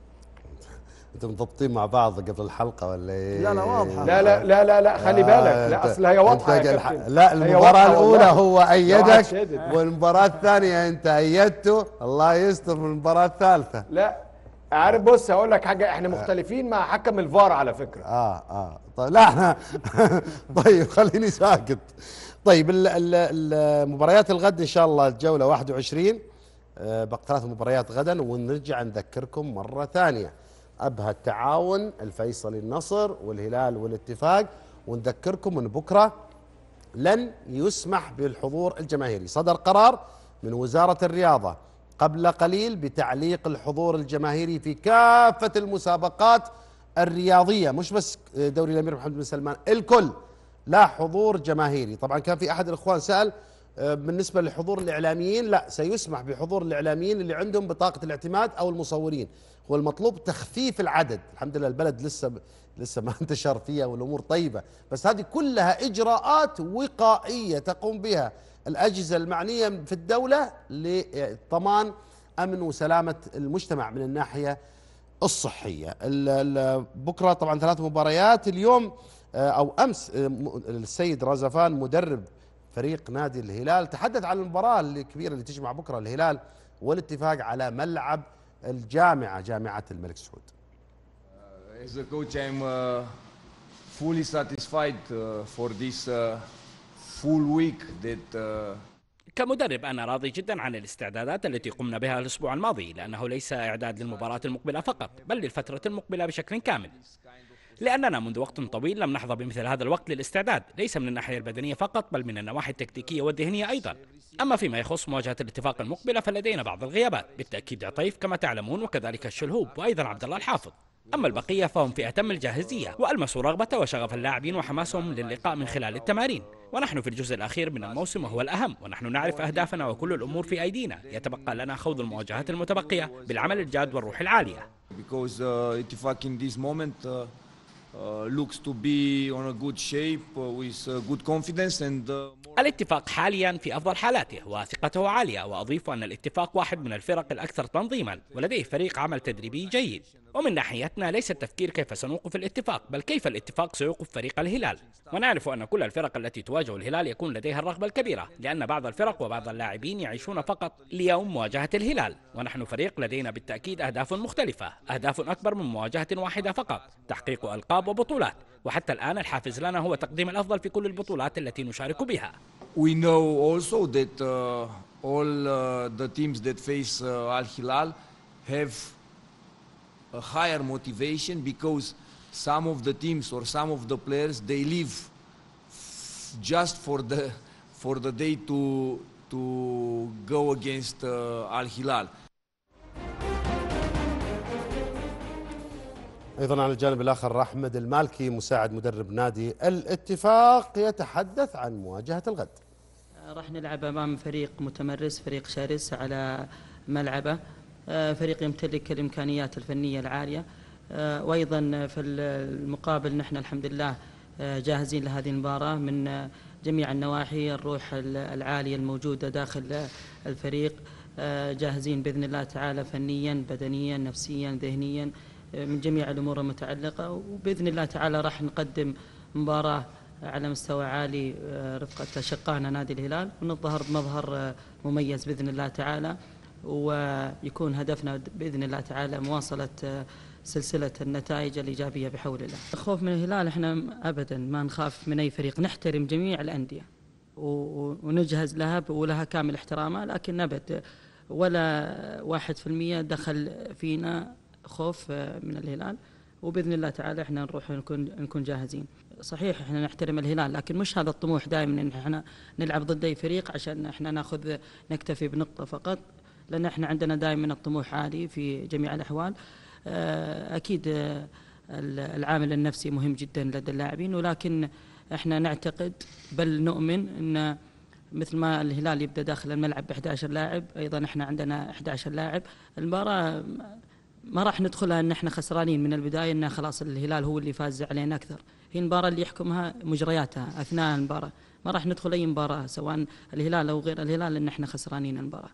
انتم مضبطين مع بعض قبل الحلقه ولا ايه؟ لا لا واضحه. لا لا لا لا, لا خلي بالك، لا اصل هي واضحه يا كابتن. لا، المباراه الاولى هو ايدك والمباراه الثانيه انت ايدته، الله يستر من المباراه الثالثه. لا عارف، بص هقول لك حاجه، احنا مختلفين مع حكم الفار على فكره. اه اه طيب لا احنا طيب خليني ساكت. طيب المباريات الغد ان شاء الله الجوله واحد وعشرين، بقى ثلاث مباريات غدا، ونرجع نذكركم مره ثانيه ابها التعاون الفيصلي النصر والهلال والاتفاق، ونذكركم ان بكره لن يسمح بالحضور الجماهيري، صدر قرار من وزاره الرياضه قبل قليل بتعليق الحضور الجماهيري في كافه المسابقات الرياضيه، مش بس دوري الامير محمد بن سلمان، الكل لا حضور جماهيري. طبعا كان في احد الاخوان سال بالنسبه لحضور الاعلاميين، لا سيسمح بحضور الاعلاميين اللي عندهم بطاقه الاعتماد او المصورين، هو المطلوب تخفيف العدد. الحمد لله البلد لسه لسه ما انتشر فيها والامور طيبه، بس هذه كلها اجراءات وقائيه تقوم بها الاجهزه المعنيه في الدوله لضمان امن وسلامه المجتمع من الناحيه الصحيه. بكره طبعا ثلاث مباريات، اليوم او امس السيد رازفان مدرب فريق نادي الهلال تحدث عن المباراه الكبيره اللي تجمع بكره الهلال والاتفاق على ملعب الجامعه، جامعه الملك سعود. As a coach, I'm uh, fully satisfied uh, for this uh, full week that uh, كمدرب أنا راضي جدا عن الاستعدادات التي قمنا بها الأسبوع الماضي، لأنه ليس إعداد للمباراة المقبلة فقط بل للفترة المقبلة بشكل كامل، لأننا منذ وقت طويل لم نحظى بمثل هذا الوقت للاستعداد، ليس من الناحية البدنية فقط بل من النواحي التكتيكية والذهنية أيضا. أما فيما يخص مواجهة الاتفاق المقبلة فلدينا بعض الغيابات، بالتأكيد عطيف كما تعلمون، وكذلك الشلهوب وأيضا عبد الله الحافظ. أما البقية فهم في أتم الجاهزية، وألمسوا رغبة وشغف اللاعبين وحماسهم للقاء من خلال التمارين، ونحن في الجزء الأخير من الموسم وهو الأهم، ونحن نعرف أهدافنا وكل الأمور في أيدينا، يتبقى لنا خوض المواجهات المتبقية بالعمل الجاد والروح العالية. Because uh, Ittifaq in this moment uh, uh, looks to be on a good shape uh, with uh, good confidence and uh, الاتفاق حاليا في أفضل حالاته وثقته عالية، وأضيف أن الاتفاق واحد من الفرق الأكثر تنظيما ولديه فريق عمل تدريبي جيد. ومن ناحيتنا ليس التفكير كيف سنوقف الاتفاق بل كيف الاتفاق سيوقف فريق الهلال، ونعرف أن كل الفرق التي تواجه الهلال يكون لديها الرغبة الكبيرة، لأن بعض الفرق وبعض اللاعبين يعيشون فقط ليوم مواجهة الهلال، ونحن فريق لدينا بالتأكيد أهداف مختلفة، أهداف أكبر من مواجهة واحدة فقط، تحقيق ألقاب وبطولات، وحتى الآن الحافز لنا هو تقديم الأفضل في كل البطولات التي نشارك بها. We know also that uh, all uh, the teams that face uh, Al Hilal have a higher motivation because some of the teams or some of the players they live just for the for the day to to go against uh, Al Hilal. ايضا على الجانب الاخر احمد المالكي مساعد مدرب نادي الاتفاق يتحدث عن مواجهه الغد. راح نلعب امام فريق متمرس، فريق شرس على ملعبه، فريق يمتلك الامكانيات الفنيه العاليه، وايضا في المقابل نحن الحمد لله جاهزين لهذه المباراه من جميع النواحي، الروح العاليه الموجوده داخل الفريق، جاهزين باذن الله تعالى فنيا بدنيا نفسيا ذهنيا من جميع الامور المتعلقه، وباذن الله تعالى راح نقدم مباراه على مستوى عالي رفقه اشقائنا نادي الهلال، ونظهر بمظهر مميز باذن الله تعالى، ويكون هدفنا باذن الله تعالى مواصله سلسله النتائج الايجابيه بحول الله. الخوف من الهلال احنا ابدا ما نخاف من اي فريق، نحترم جميع الانديه ونجهز لها ولها كامل احترامها، لكن ابد ولا واحد في المية دخل فينا خوف من الهلال، وباذن الله تعالى احنا نروح نكون نكون جاهزين. صحيح احنا نحترم الهلال لكن مش هذا الطموح دائما ان احنا نلعب ضد اي فريق عشان احنا ناخذ نكتفي بنقطه فقط، لان احنا عندنا دائما الطموح عالي في جميع الاحوال. اكيد العامل النفسي مهم جدا لدى اللاعبين، ولكن احنا نعتقد بل نؤمن ان مثل ما الهلال يبدا داخل الملعب ب أحد عشر لاعب، ايضا احنا عندنا أحد عشر لاعب. المباراه ما راح ندخلها ان احنا خسرانين من البدايه، ان خلاص الهلال هو اللي فاز علينا اكثر. هي المباراه اللي يحكمها مجرياتها اثناء المباراه، ما راح ندخل اي مباراه سواء الهلال او غير الهلال ان احنا خسرانين المباراه.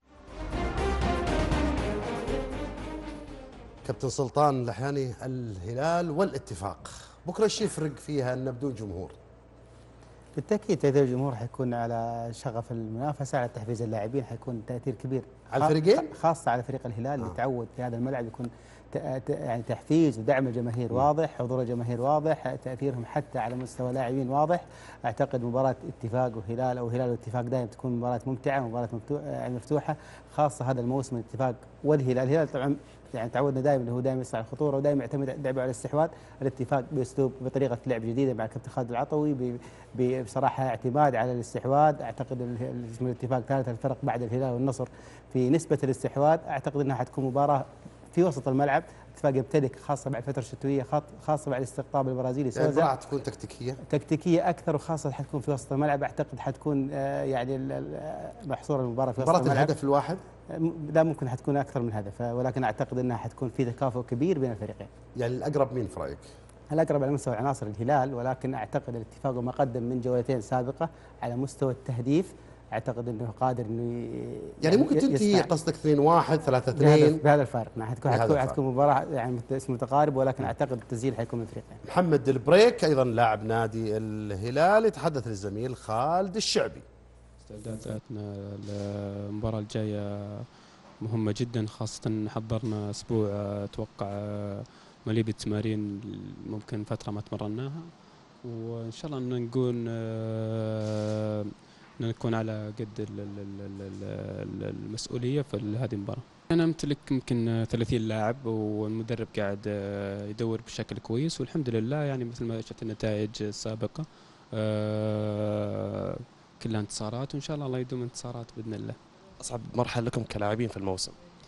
كابتن سلطان اللحياني، الهلال والاتفاق بكره ايش يفرق فيها ان بدون جمهور؟ بالتاكيد تاثير الجمهور حيكون على شغف المنافسه، على تحفيز اللاعبين، حيكون تاثير كبير على الفريقين، خاصه على فريق الهلال اللي تعود في هذا الملعب يكون يعني تحفيز ودعم الجماهير واضح، حضور الجماهير واضح، تاثيرهم حتى على مستوى لاعبين واضح. اعتقد مباراه اتفاق وهلال او هلال واتفاق دائما تكون مباراه ممتعه، مباراه مفتوحه، خاصه هذا الموسم الاتفاق والهلال. الهلال طبعا يعني تعودنا دائما انه هو دائما يسعى الخطوره ودائما يعتمد لعبه على الاستحواذ. الاتفاق باسلوب بطريقه لعب جديده مع الكابتن خالد العطوي، بصراحه اعتماد على الاستحواذ. اعتقد اسم الاتفاق ثالث الفرق بعد الهلال والنصر في نسبه الاستحواذ. اعتقد انها حتكون مباراه في وسط الملعب، اتفاق يمتلك خاصه بعد الفتره الشتويه، خاصه بعد الاستقطاب البرازيلي. يعني المباراه تكون تكتيكيه تكتيكيه اكثر، وخاصه حتكون في وسط الملعب. اعتقد حتكون يعني محصور المباراه في وسط الملعب. الملعب. الهدف الواحد لا، ممكن حتكون اكثر من هدف، ولكن اعتقد انها حتكون في تكافؤ كبير بين الفريقين. يعني الاقرب مين في رايك؟ الاقرب على مستوى عناصر الهلال، ولكن اعتقد الاتفاق وما قدم من جولتين سابقه على مستوى التهديف، اعتقد انه قادر انه يعني ممكن تنتهي قصدك اثنين واحد ثلاثة اثنين بهذا الفارق. نعم، حتكون حتكون حتكون مباراه يعني متقارب، ولكن اعتقد التسجيل حيكون من الفريقين. محمد البريك ايضا لاعب نادي الهلال يتحدث للزميل خالد الشعبي. استعداداتنا للمباراه الجايه مهمه جدا، خاصه حضرنا اسبوع اتوقع مليء بالتمارين، ممكن فتره ما تمرناها، وان شاء الله ان نكون نكون على قد المسؤوليه في هذه المباراه. انا امتلك يمكن ثلاثين لاعب، والمدرب قاعد يدور بشكل كويس، والحمد لله يعني مثل ما شفت النتائج السابقه كلها انتصارات، وان شاء الله الله يدوم انتصارات باذن الله. اصعب مرحله لكم كلاعبين في الموسم؟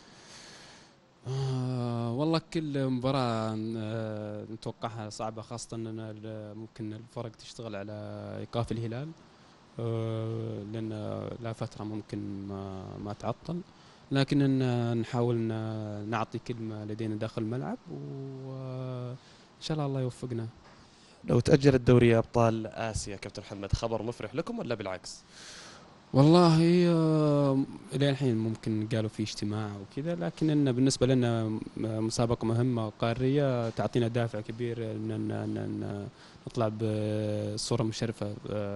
آه والله كل مباراة آه نتوقعها صعبة، خاصة أن ممكن الفرق تشتغل على إيقاف الهلال، آه لأن لا فترة ممكن ما, ما تعطل، لكن إن نحاول نعطي كلمة لدينا داخل الملعب، وإن شاء الله الله يوفقنا. لو تأجل الدوري أبطال آسيا كابتن محمد، خبر مفرح لكم ولا بالعكس؟ والله الى الحين ممكن قالوا في اجتماع وكذا، لكن إن بالنسبه لنا مسابقه مهمه قاريه تعطينا دافع كبير ان نطلع بصوره مشرفه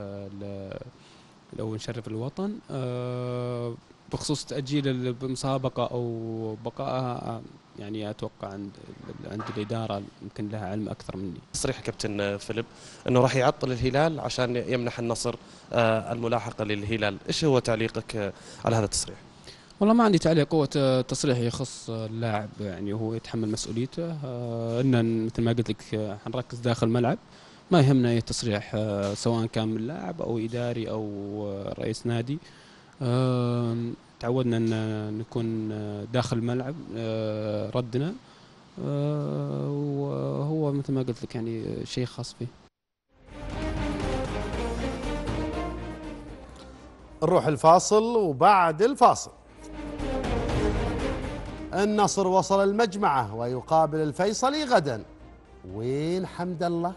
لو نشرف الوطن. بخصوص تاجيل المسابقه او بقائها يعني اتوقع عند عند الاداره يمكن لها علم اكثر مني. تصريح كابتن فيليب انه راح يعطل الهلال عشان يمنح النصر الملاحقه للهلال، ايش هو تعليقك على هذا التصريح؟ والله ما عندي تعليق، هو تصريح يخص اللاعب يعني هو يتحمل مسؤوليته. ان مثل ما قلت لك حنركز داخل الملعب، ما يهمنا اي تصريح سواء كان من لاعب او اداري او رئيس نادي. تعودنا ان نكون داخل الملعب ردنا، وهو مثل ما قلت لك يعني شيء خاص فيه. نروح الفاصل، وبعد الفاصل النصر وصل المجمعة ويقابل الفيصلي غدا. وين حمد الله؟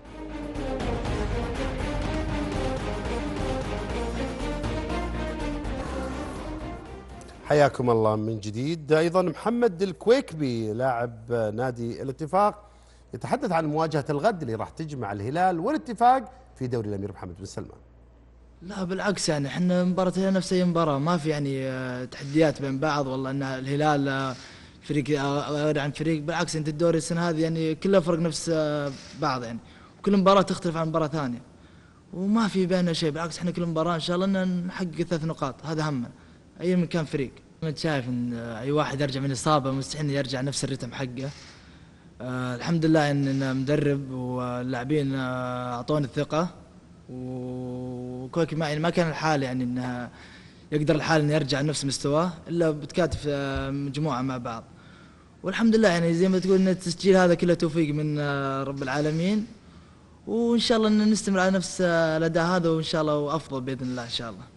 حياكم الله من جديد. أيضا محمد الكويكبي لاعب نادي الاتفاق يتحدث عن مواجهة الغد اللي راح تجمع الهلال والاتفاق في دوري الأمير محمد بن سلمان. لا بالعكس، يعني احنا مباراتنا نفس اي مباراه، ما في يعني تحديات بين بعض، والله ان الهلال فريق غير عن فريق. بالعكس انت الدوري السنه هذه يعني كلها فرق نفس بعض، يعني وكل مباراه تختلف عن مباراه ثانيه، وما في بيننا شيء. بالعكس احنا كل مباراه ان شاء الله ان نحقق ثلاث نقاط، هذا همنا اي من كان فريق. انت شايف ان اي واحد يرجع من اصابه مستحيل يرجع نفس الرتم حقه. آه الحمد لله ان مدرب واللاعبين اعطوني الثقه، وكويكي ما ما كان الحال يعني انها يقدر الحال انه يرجع نفس مستواه الا بتكاتف مجموعه مع بعض. والحمد لله يعني زي ما تقول ان التسجيل هذا كله توفيق من آه، رب العالمين، وان شاء الله ان نستمر على نفس آه، الاداء هذا وان شاء الله وافضل باذن الله ان شاء الله.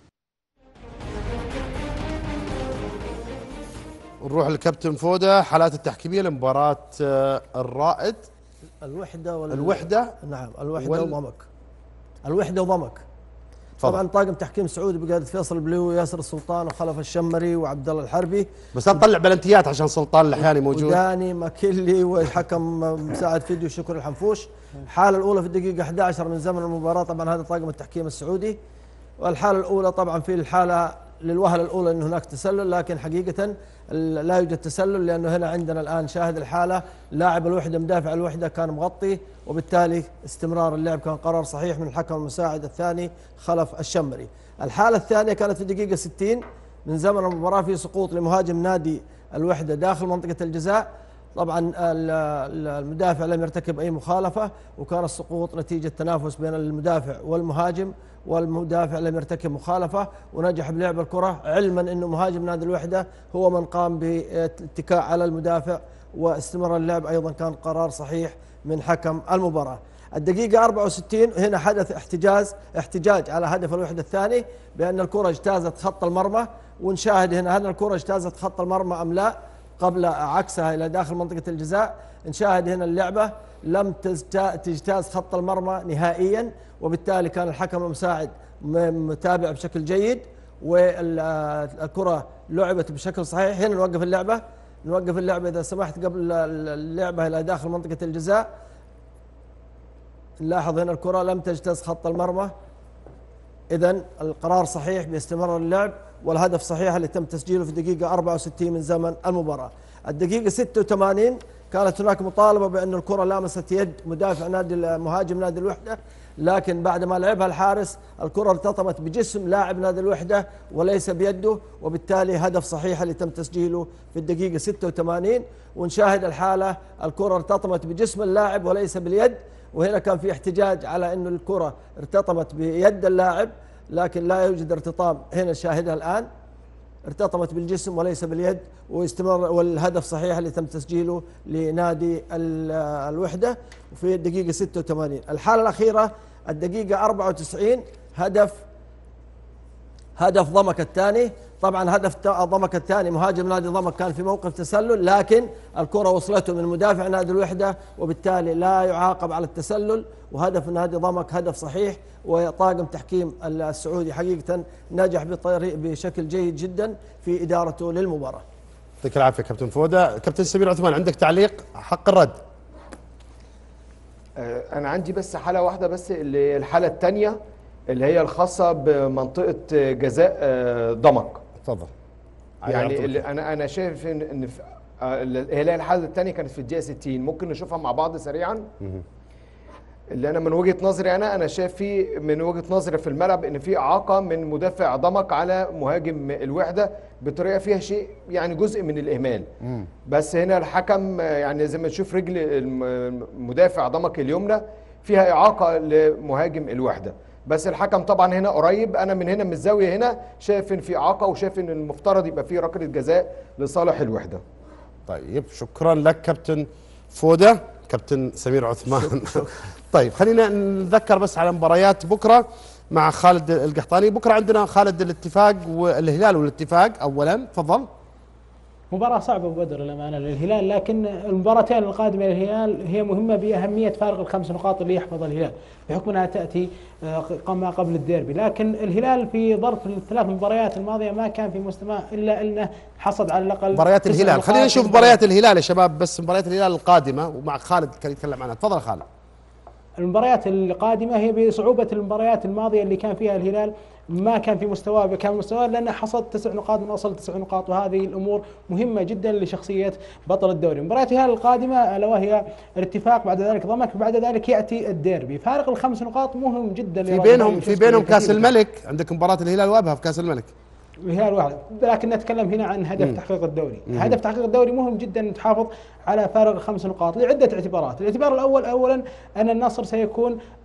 نروح للكابتن فودة، حالات التحكيميه لمباراه آه، الرائد الوحده وال... الوحده نعم الوحده وال... وضمك. الوحده وضمك. فضل. طبعا طاقم تحكيم سعودي بقياده فيصل البلوي وياسر السلطان وخلف الشمري وعبد الله الحربي، بس لا تطلع بلنتيات عشان سلطان الحياني موجود، وداني ماكيلي والحكم مساعد فيديو شكر الحنفوش. الحاله الاولى في الدقيقه أحد عشر من زمن المباراه، طبعا هذا طاقم التحكيم السعودي. والحاله الاولى طبعا في الحاله للوهله الاولى ان هناك تسلل، لكن حقيقه لا يوجد تسلل، لانه هنا عندنا الان شاهد الحاله لاعب الوحده مدافع الوحده كان مغطي، وبالتالي استمرار اللعب كان قرار صحيح من الحكم المساعد الثاني خلف الشمري. الحاله الثانيه كانت في الدقيقه ستين من زمن المباراه في سقوط لمهاجم نادي الوحده داخل منطقه الجزاء. طبعا المدافع لم يرتكب اي مخالفه، وكان السقوط نتيجه تنافس بين المدافع والمهاجم، والمدافع لم يرتكب مخالفه ونجح بلعب الكره، علما انه مهاجم نادي الوحده هو من قام باتكاء على المدافع، واستمر اللعب ايضا كان قرار صحيح من حكم المباراه. الدقيقه أربعة وستين هنا حدث احتجاز احتجاج على هدف الوحده الثاني بان الكره اجتازت خط المرمى، ونشاهد هنا هل الكره اجتازت خط المرمى ام لا قبل عكسها الى داخل منطقه الجزاء. نشاهد هنا اللعبه لم تجتاز خط المرمى نهائيا، وبالتالي كان الحكم المساعد متابع بشكل جيد، والكره لعبت بشكل صحيح. هنا نوقف اللعبه نوقف اللعبه اذا سمحت قبل اللعبه الى داخل منطقه الجزاء. نلاحظ هنا الكره لم تجتاز خط المرمى، اذا القرار صحيح باستمرار اللعب، والهدف صحيح اللي تم تسجيله في الدقيقه أربعة وستين من زمن المباراه. الدقيقه ستة وثمانين كانت هناك مطالبه بان الكره لامست يد مدافع نادي مهاجم نادي الوحده، لكن بعد ما لعبها الحارس الكره ارتطمت بجسم لاعب نادي الوحده وليس بيده، وبالتالي هدف صحيح اللي تم تسجيله في الدقيقه ستة وثمانين. ونشاهد الحاله الكره ارتطمت بجسم اللاعب وليس باليد، وهنا كان في احتجاج على انه الكره ارتطمت بيد اللاعب، لكن لا يوجد ارتطام. هنا شاهدها الان ارتطمت بالجسم وليس باليد، واستمر والهدف صحيح اللي تم تسجيله لنادي الوحده في الدقيقه ستة وثمانين. الحاله الاخيره الدقيقه أربعة وتسعين هدف هدف ضمك الثاني. طبعا هدف ضمك الثاني مهاجم نادي ضمك كان في موقف تسلل، لكن الكره وصلته من مدافع نادي الوحده، وبالتالي لا يعاقب على التسلل، وهدف نادي ضمك هدف صحيح. وطاقم تحكيم السعودي حقيقه نجح بطريق بشكل جيد جدا في ادارته للمباراه. يعطيك العافيه كابتن فوده. كابتن سمير عثمان عندك تعليق حق الرد؟ انا عندي بس حاله واحده بس، اللي الحاله الثانيه اللي هي الخاصه بمنطقه جزاء ضمك. اتفضل. يعني اللي انا انا شايف ان ان هي الحاله الثانيه كانت في الدقيقه ستين، ممكن نشوفها مع بعض سريعا. اللي انا من وجهه نظري انا انا شايف في من وجهه نظري في الملعب ان في اعاقه من مدافع ضمك على مهاجم الوحده بطريقه فيها شيء يعني جزء من الاهمال. مم. بس هنا الحكم يعني زي ما تشوف رجل المدافع ضمك اليمنى فيها اعاقه لمهاجم الوحده، بس الحكم طبعا هنا قريب. انا من هنا من الزاويه هنا شايف ان في اعاقه، وشايف ان المفترض يبقى في ركله جزاء لصالح الوحده. طيب شكرا لك كابتن فوده. كابتن سمير عثمان. طيب خلينا نذكر بس على مباريات بكره مع خالد القحطاني. بكره عندنا خالد الاتفاق والهلال والاتفاق. اولا تفضل. مباراة صعبة بدر الأمانة للهلال، لكن المباراتين القادمة للهلال هي مهمة بأهمية فارق الخمس نقاط اللي يحفظ الهلال بحكم أنها تأتي ما قبل الديربي. لكن الهلال في ظرف الثلاث مباريات الماضية ما كان في مستواه إلا أنه حصد على الأقل مباريات الهلال. خلينا نشوف مباريات الهلال يا شباب، بس مباريات الهلال القادمة ومع خالد كان يتكلم عنها. تفضل خالد. المباريات القادمة هي بصعوبة المباريات الماضية اللي كان فيها الهلال ما كان في مستواه كان مستواه لأنه حصد تسع نقاط من أصل تسع نقاط، وهذه الأمور مهمة جدا لشخصية بطل الدوري. مباريات الهلال القادمة ألا وهي الاتفاق، بعد ذلك ضمك، بعد ذلك يأتي الديربي. فارق الخمس نقاط مهم جدا في بينهم في بينهم كأس الملك. عندك مباراة الهلال وأبها في كأس الملك. الهلال واحد، لكن نتكلم هنا عن هدف مم. تحقيق الدوري. مم. هدف تحقيق الدوري مهم جدا تحافظ على فارق خمس نقاط لعدة اعتبارات. الاعتبار الأول أولا أن النصر سيكون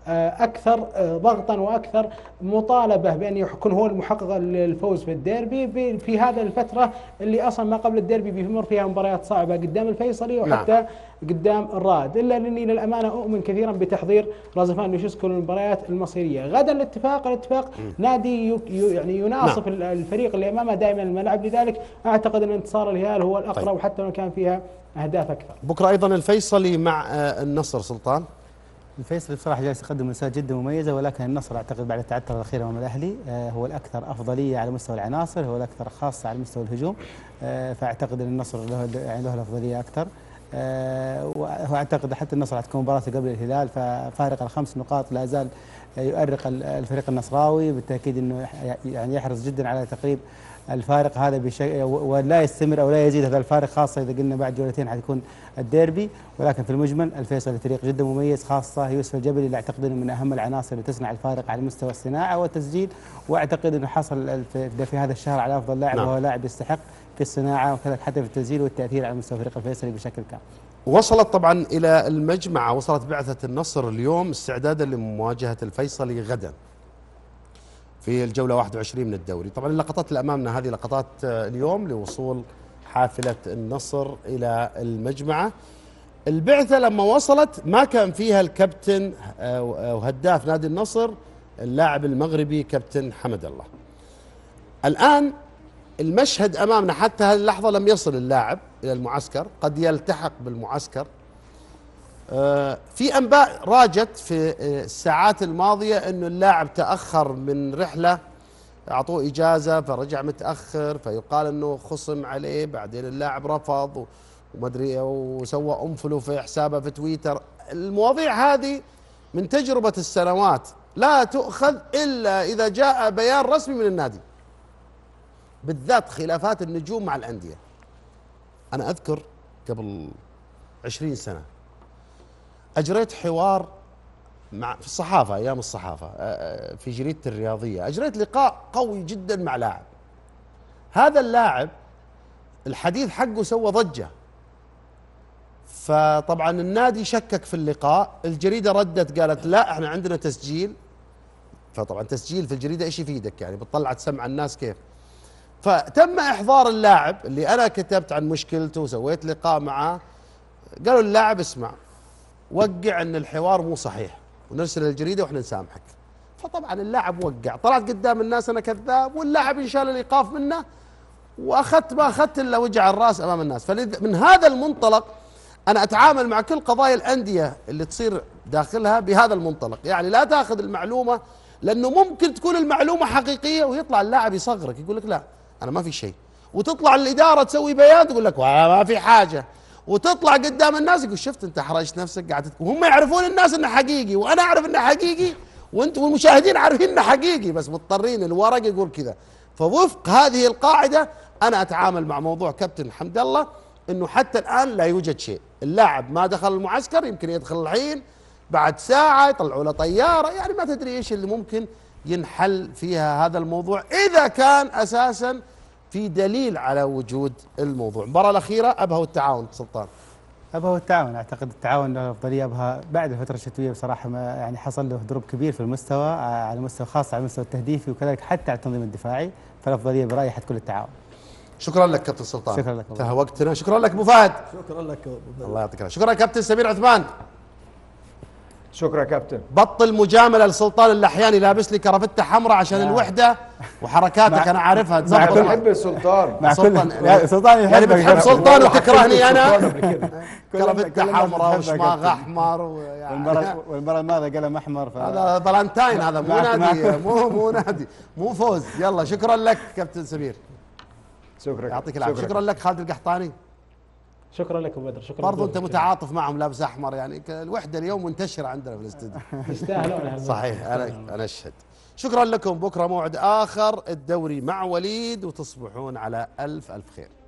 اكثر ضغطا واكثر مطالبه بان يكون هو المحقق للفوز في الديربي في هذا الفتره اللي اصلا ما قبل الديربي بيمر فيها مباريات صعبه قدام الفيصلي وحتى نعم. قدام الرائد، الا اني للامانه اؤمن كثيرا بتحضير رازفان لوشيسكو للمباريات المصيريه. غدا الاتفاق الاتفاق م. نادي يعني يناصف نعم. الفريق اللي امامه دائما الملعب، لذلك اعتقد ان انتصار الهلال هو الاقرب طيب. وحتى لو كان فيها اهداف اكثر. بكره ايضا الفيصلي مع النصر سلطان. الفيصلي بصراحه جالس يقدم مساء جدا مميزه، ولكن النصر اعتقد بعد التعثر الاخير امام الاهلي هو الاكثر افضليه على مستوى العناصر، هو الاكثر خاصه على مستوى الهجوم، فاعتقد ان النصر له يعني له الافضليه اكثر. واعتقد حتى النصر حتكون مباراته قبل الهلال، ففارق الخمس نقاط لا زال يؤرق الفريق النصراوي، بالتاكيد انه يعني يحرص جدا على تقريب الفارق هذا بشيء ولا يستمر او لا يزيد هذا الفارق، خاصه اذا قلنا بعد جولتين حتكون الديربي. ولكن في المجمل الفيصلي فريق جدا مميز، خاصه يوسف الجبلي اللي اعتقد انه من اهم العناصر اللي تصنع الفارق على مستوى الصناعه والتسجيل، واعتقد انه حصل في هذا الشهر على افضل لاعب نعم. وهو لاعب يستحق في الصناعه وكذلك حتى في التسجيل والتاثير على مستوى فريق الفيصلي بشكل كامل. وصلت طبعا الى المجمعه، وصلت بعثه النصر اليوم استعدادا لمواجهه الفيصلي غدا في الجولة واحد وعشرين من الدوري. طبعا اللقطات اللي أمامنا هذه لقطات اليوم لوصول حافلة النصر إلى المجمعة. البعثة لما وصلت ما كان فيها الكابتن وهداف نادي النصر اللاعب المغربي كابتن حمد الله. الآن المشهد أمامنا، حتى هذه اللحظة لم يصل اللاعب إلى المعسكر، قد يلتحق بالمعسكر. في أنباء راجت في الساعات الماضية أنه اللاعب تأخر من رحلة، أعطوه إجازة فرجع متأخر، فيقال أنه خصم عليه، بعدين اللاعب رفض ومدري وسوى أنفلو في حسابه في تويتر. المواضيع هذه من تجربة السنوات لا تؤخذ إلا إذا جاء بيان رسمي من النادي، بالذات خلافات النجوم مع الأندية. أنا أذكر قبل عشرين سنة أجريت حوار مع في الصحافة، أيام الصحافة في جريدة الرياضية، أجريت لقاء قوي جدا مع لاعب. هذا اللاعب الحديث حقه سوى ضجة، فطبعا النادي شكك في اللقاء، الجريدة ردت قالت لا احنا عندنا تسجيل. فطبعا تسجيل في الجريدة ايش يفيدك يعني، بتطلع تسمع الناس كيف. فتم إحضار اللاعب اللي أنا كتبت عن مشكلته وسويت لقاء معه، قالوا اللاعب اسمع وقع ان الحوار مو صحيح ونرسل الجريده واحنا نسامحك. فطبعا اللاعب وقع، طلعت قدام الناس انا كذاب، واللاعب انشال الايقاف منه، واخذت ما اخذت الا وجع الراس امام الناس. فمن هذا المنطلق انا اتعامل مع كل قضايا الانديه اللي تصير داخلها بهذا المنطلق، يعني لا تاخذ المعلومه، لانه ممكن تكون المعلومه حقيقيه ويطلع اللاعب يصغرك يقول لك لا انا ما في شيء، وتطلع الاداره تسوي بيان تقول لك ما في حاجه، وتطلع قدام الناس يقول شفت انت حرجت نفسك قاعد تتكلم. هم يعرفون الناس انه حقيقي وانا اعرف انه حقيقي وانتم والمشاهدين عارفين انه حقيقي، بس مضطرين الورق يقول كذا. فوفق هذه القاعده انا اتعامل مع موضوع كابتن حمد الله انه حتى الان لا يوجد شيء، اللاعب ما دخل المعسكر، يمكن يدخل الحين بعد ساعه يطلعوا له طياره، يعني ما تدري ايش اللي ممكن ينحل فيها هذا الموضوع اذا كان اساسا في دليل على وجود الموضوع. المباراة الأخيرة أبها والتعاون سلطان. أبها والتعاون، أعتقد التعاون له أفضلية. أبها بعد الفترة الشتوية بصراحة ما يعني حصل له دروب كبير في المستوى، على مستوى خاص على المستوى التهديفي وكذلك حتى على التنظيم الدفاعي، فالأفضلية برأيي حتكون للتعاون. شكرا لك كابتن سلطان. شكرا لك. انتهى وقتنا. شكرا لك أبو فهد. شكرا لك أبو فهد. الله يعطيك العافية. شكرا كابتن سمير عثمان. شكرا كابتن. بطل مجامله لسلطان اللحياني لابس لي كرافته حمراء عشان نعم. الوحده وحركاتك انا عارفها تظبط. بحب السلطان. مع سلطان سلطان يعني بتحب سلطان وتكرهني انا. كرافته حمراء وشماغ احمر والمره والمره الماضيه قلم احمر. هذا فالنتاين، هذا مو نادي، مو مو نادي مو فوز. يلا شكرا لك كابتن سمير. شكرا يعطيك العافيه. شكرا لك خالد القحطاني. شكرا لك ابو بدر. شكرا برضو انت متعاطف معهم لابس احمر، يعني الوحده اليوم منتشره عندنا في الاستوديو. يستاهلون. صحيح انا انا اشهد. شكرا لكم. بكره موعد اخر الدوري مع وليد، وتصبحون على الف الف خير.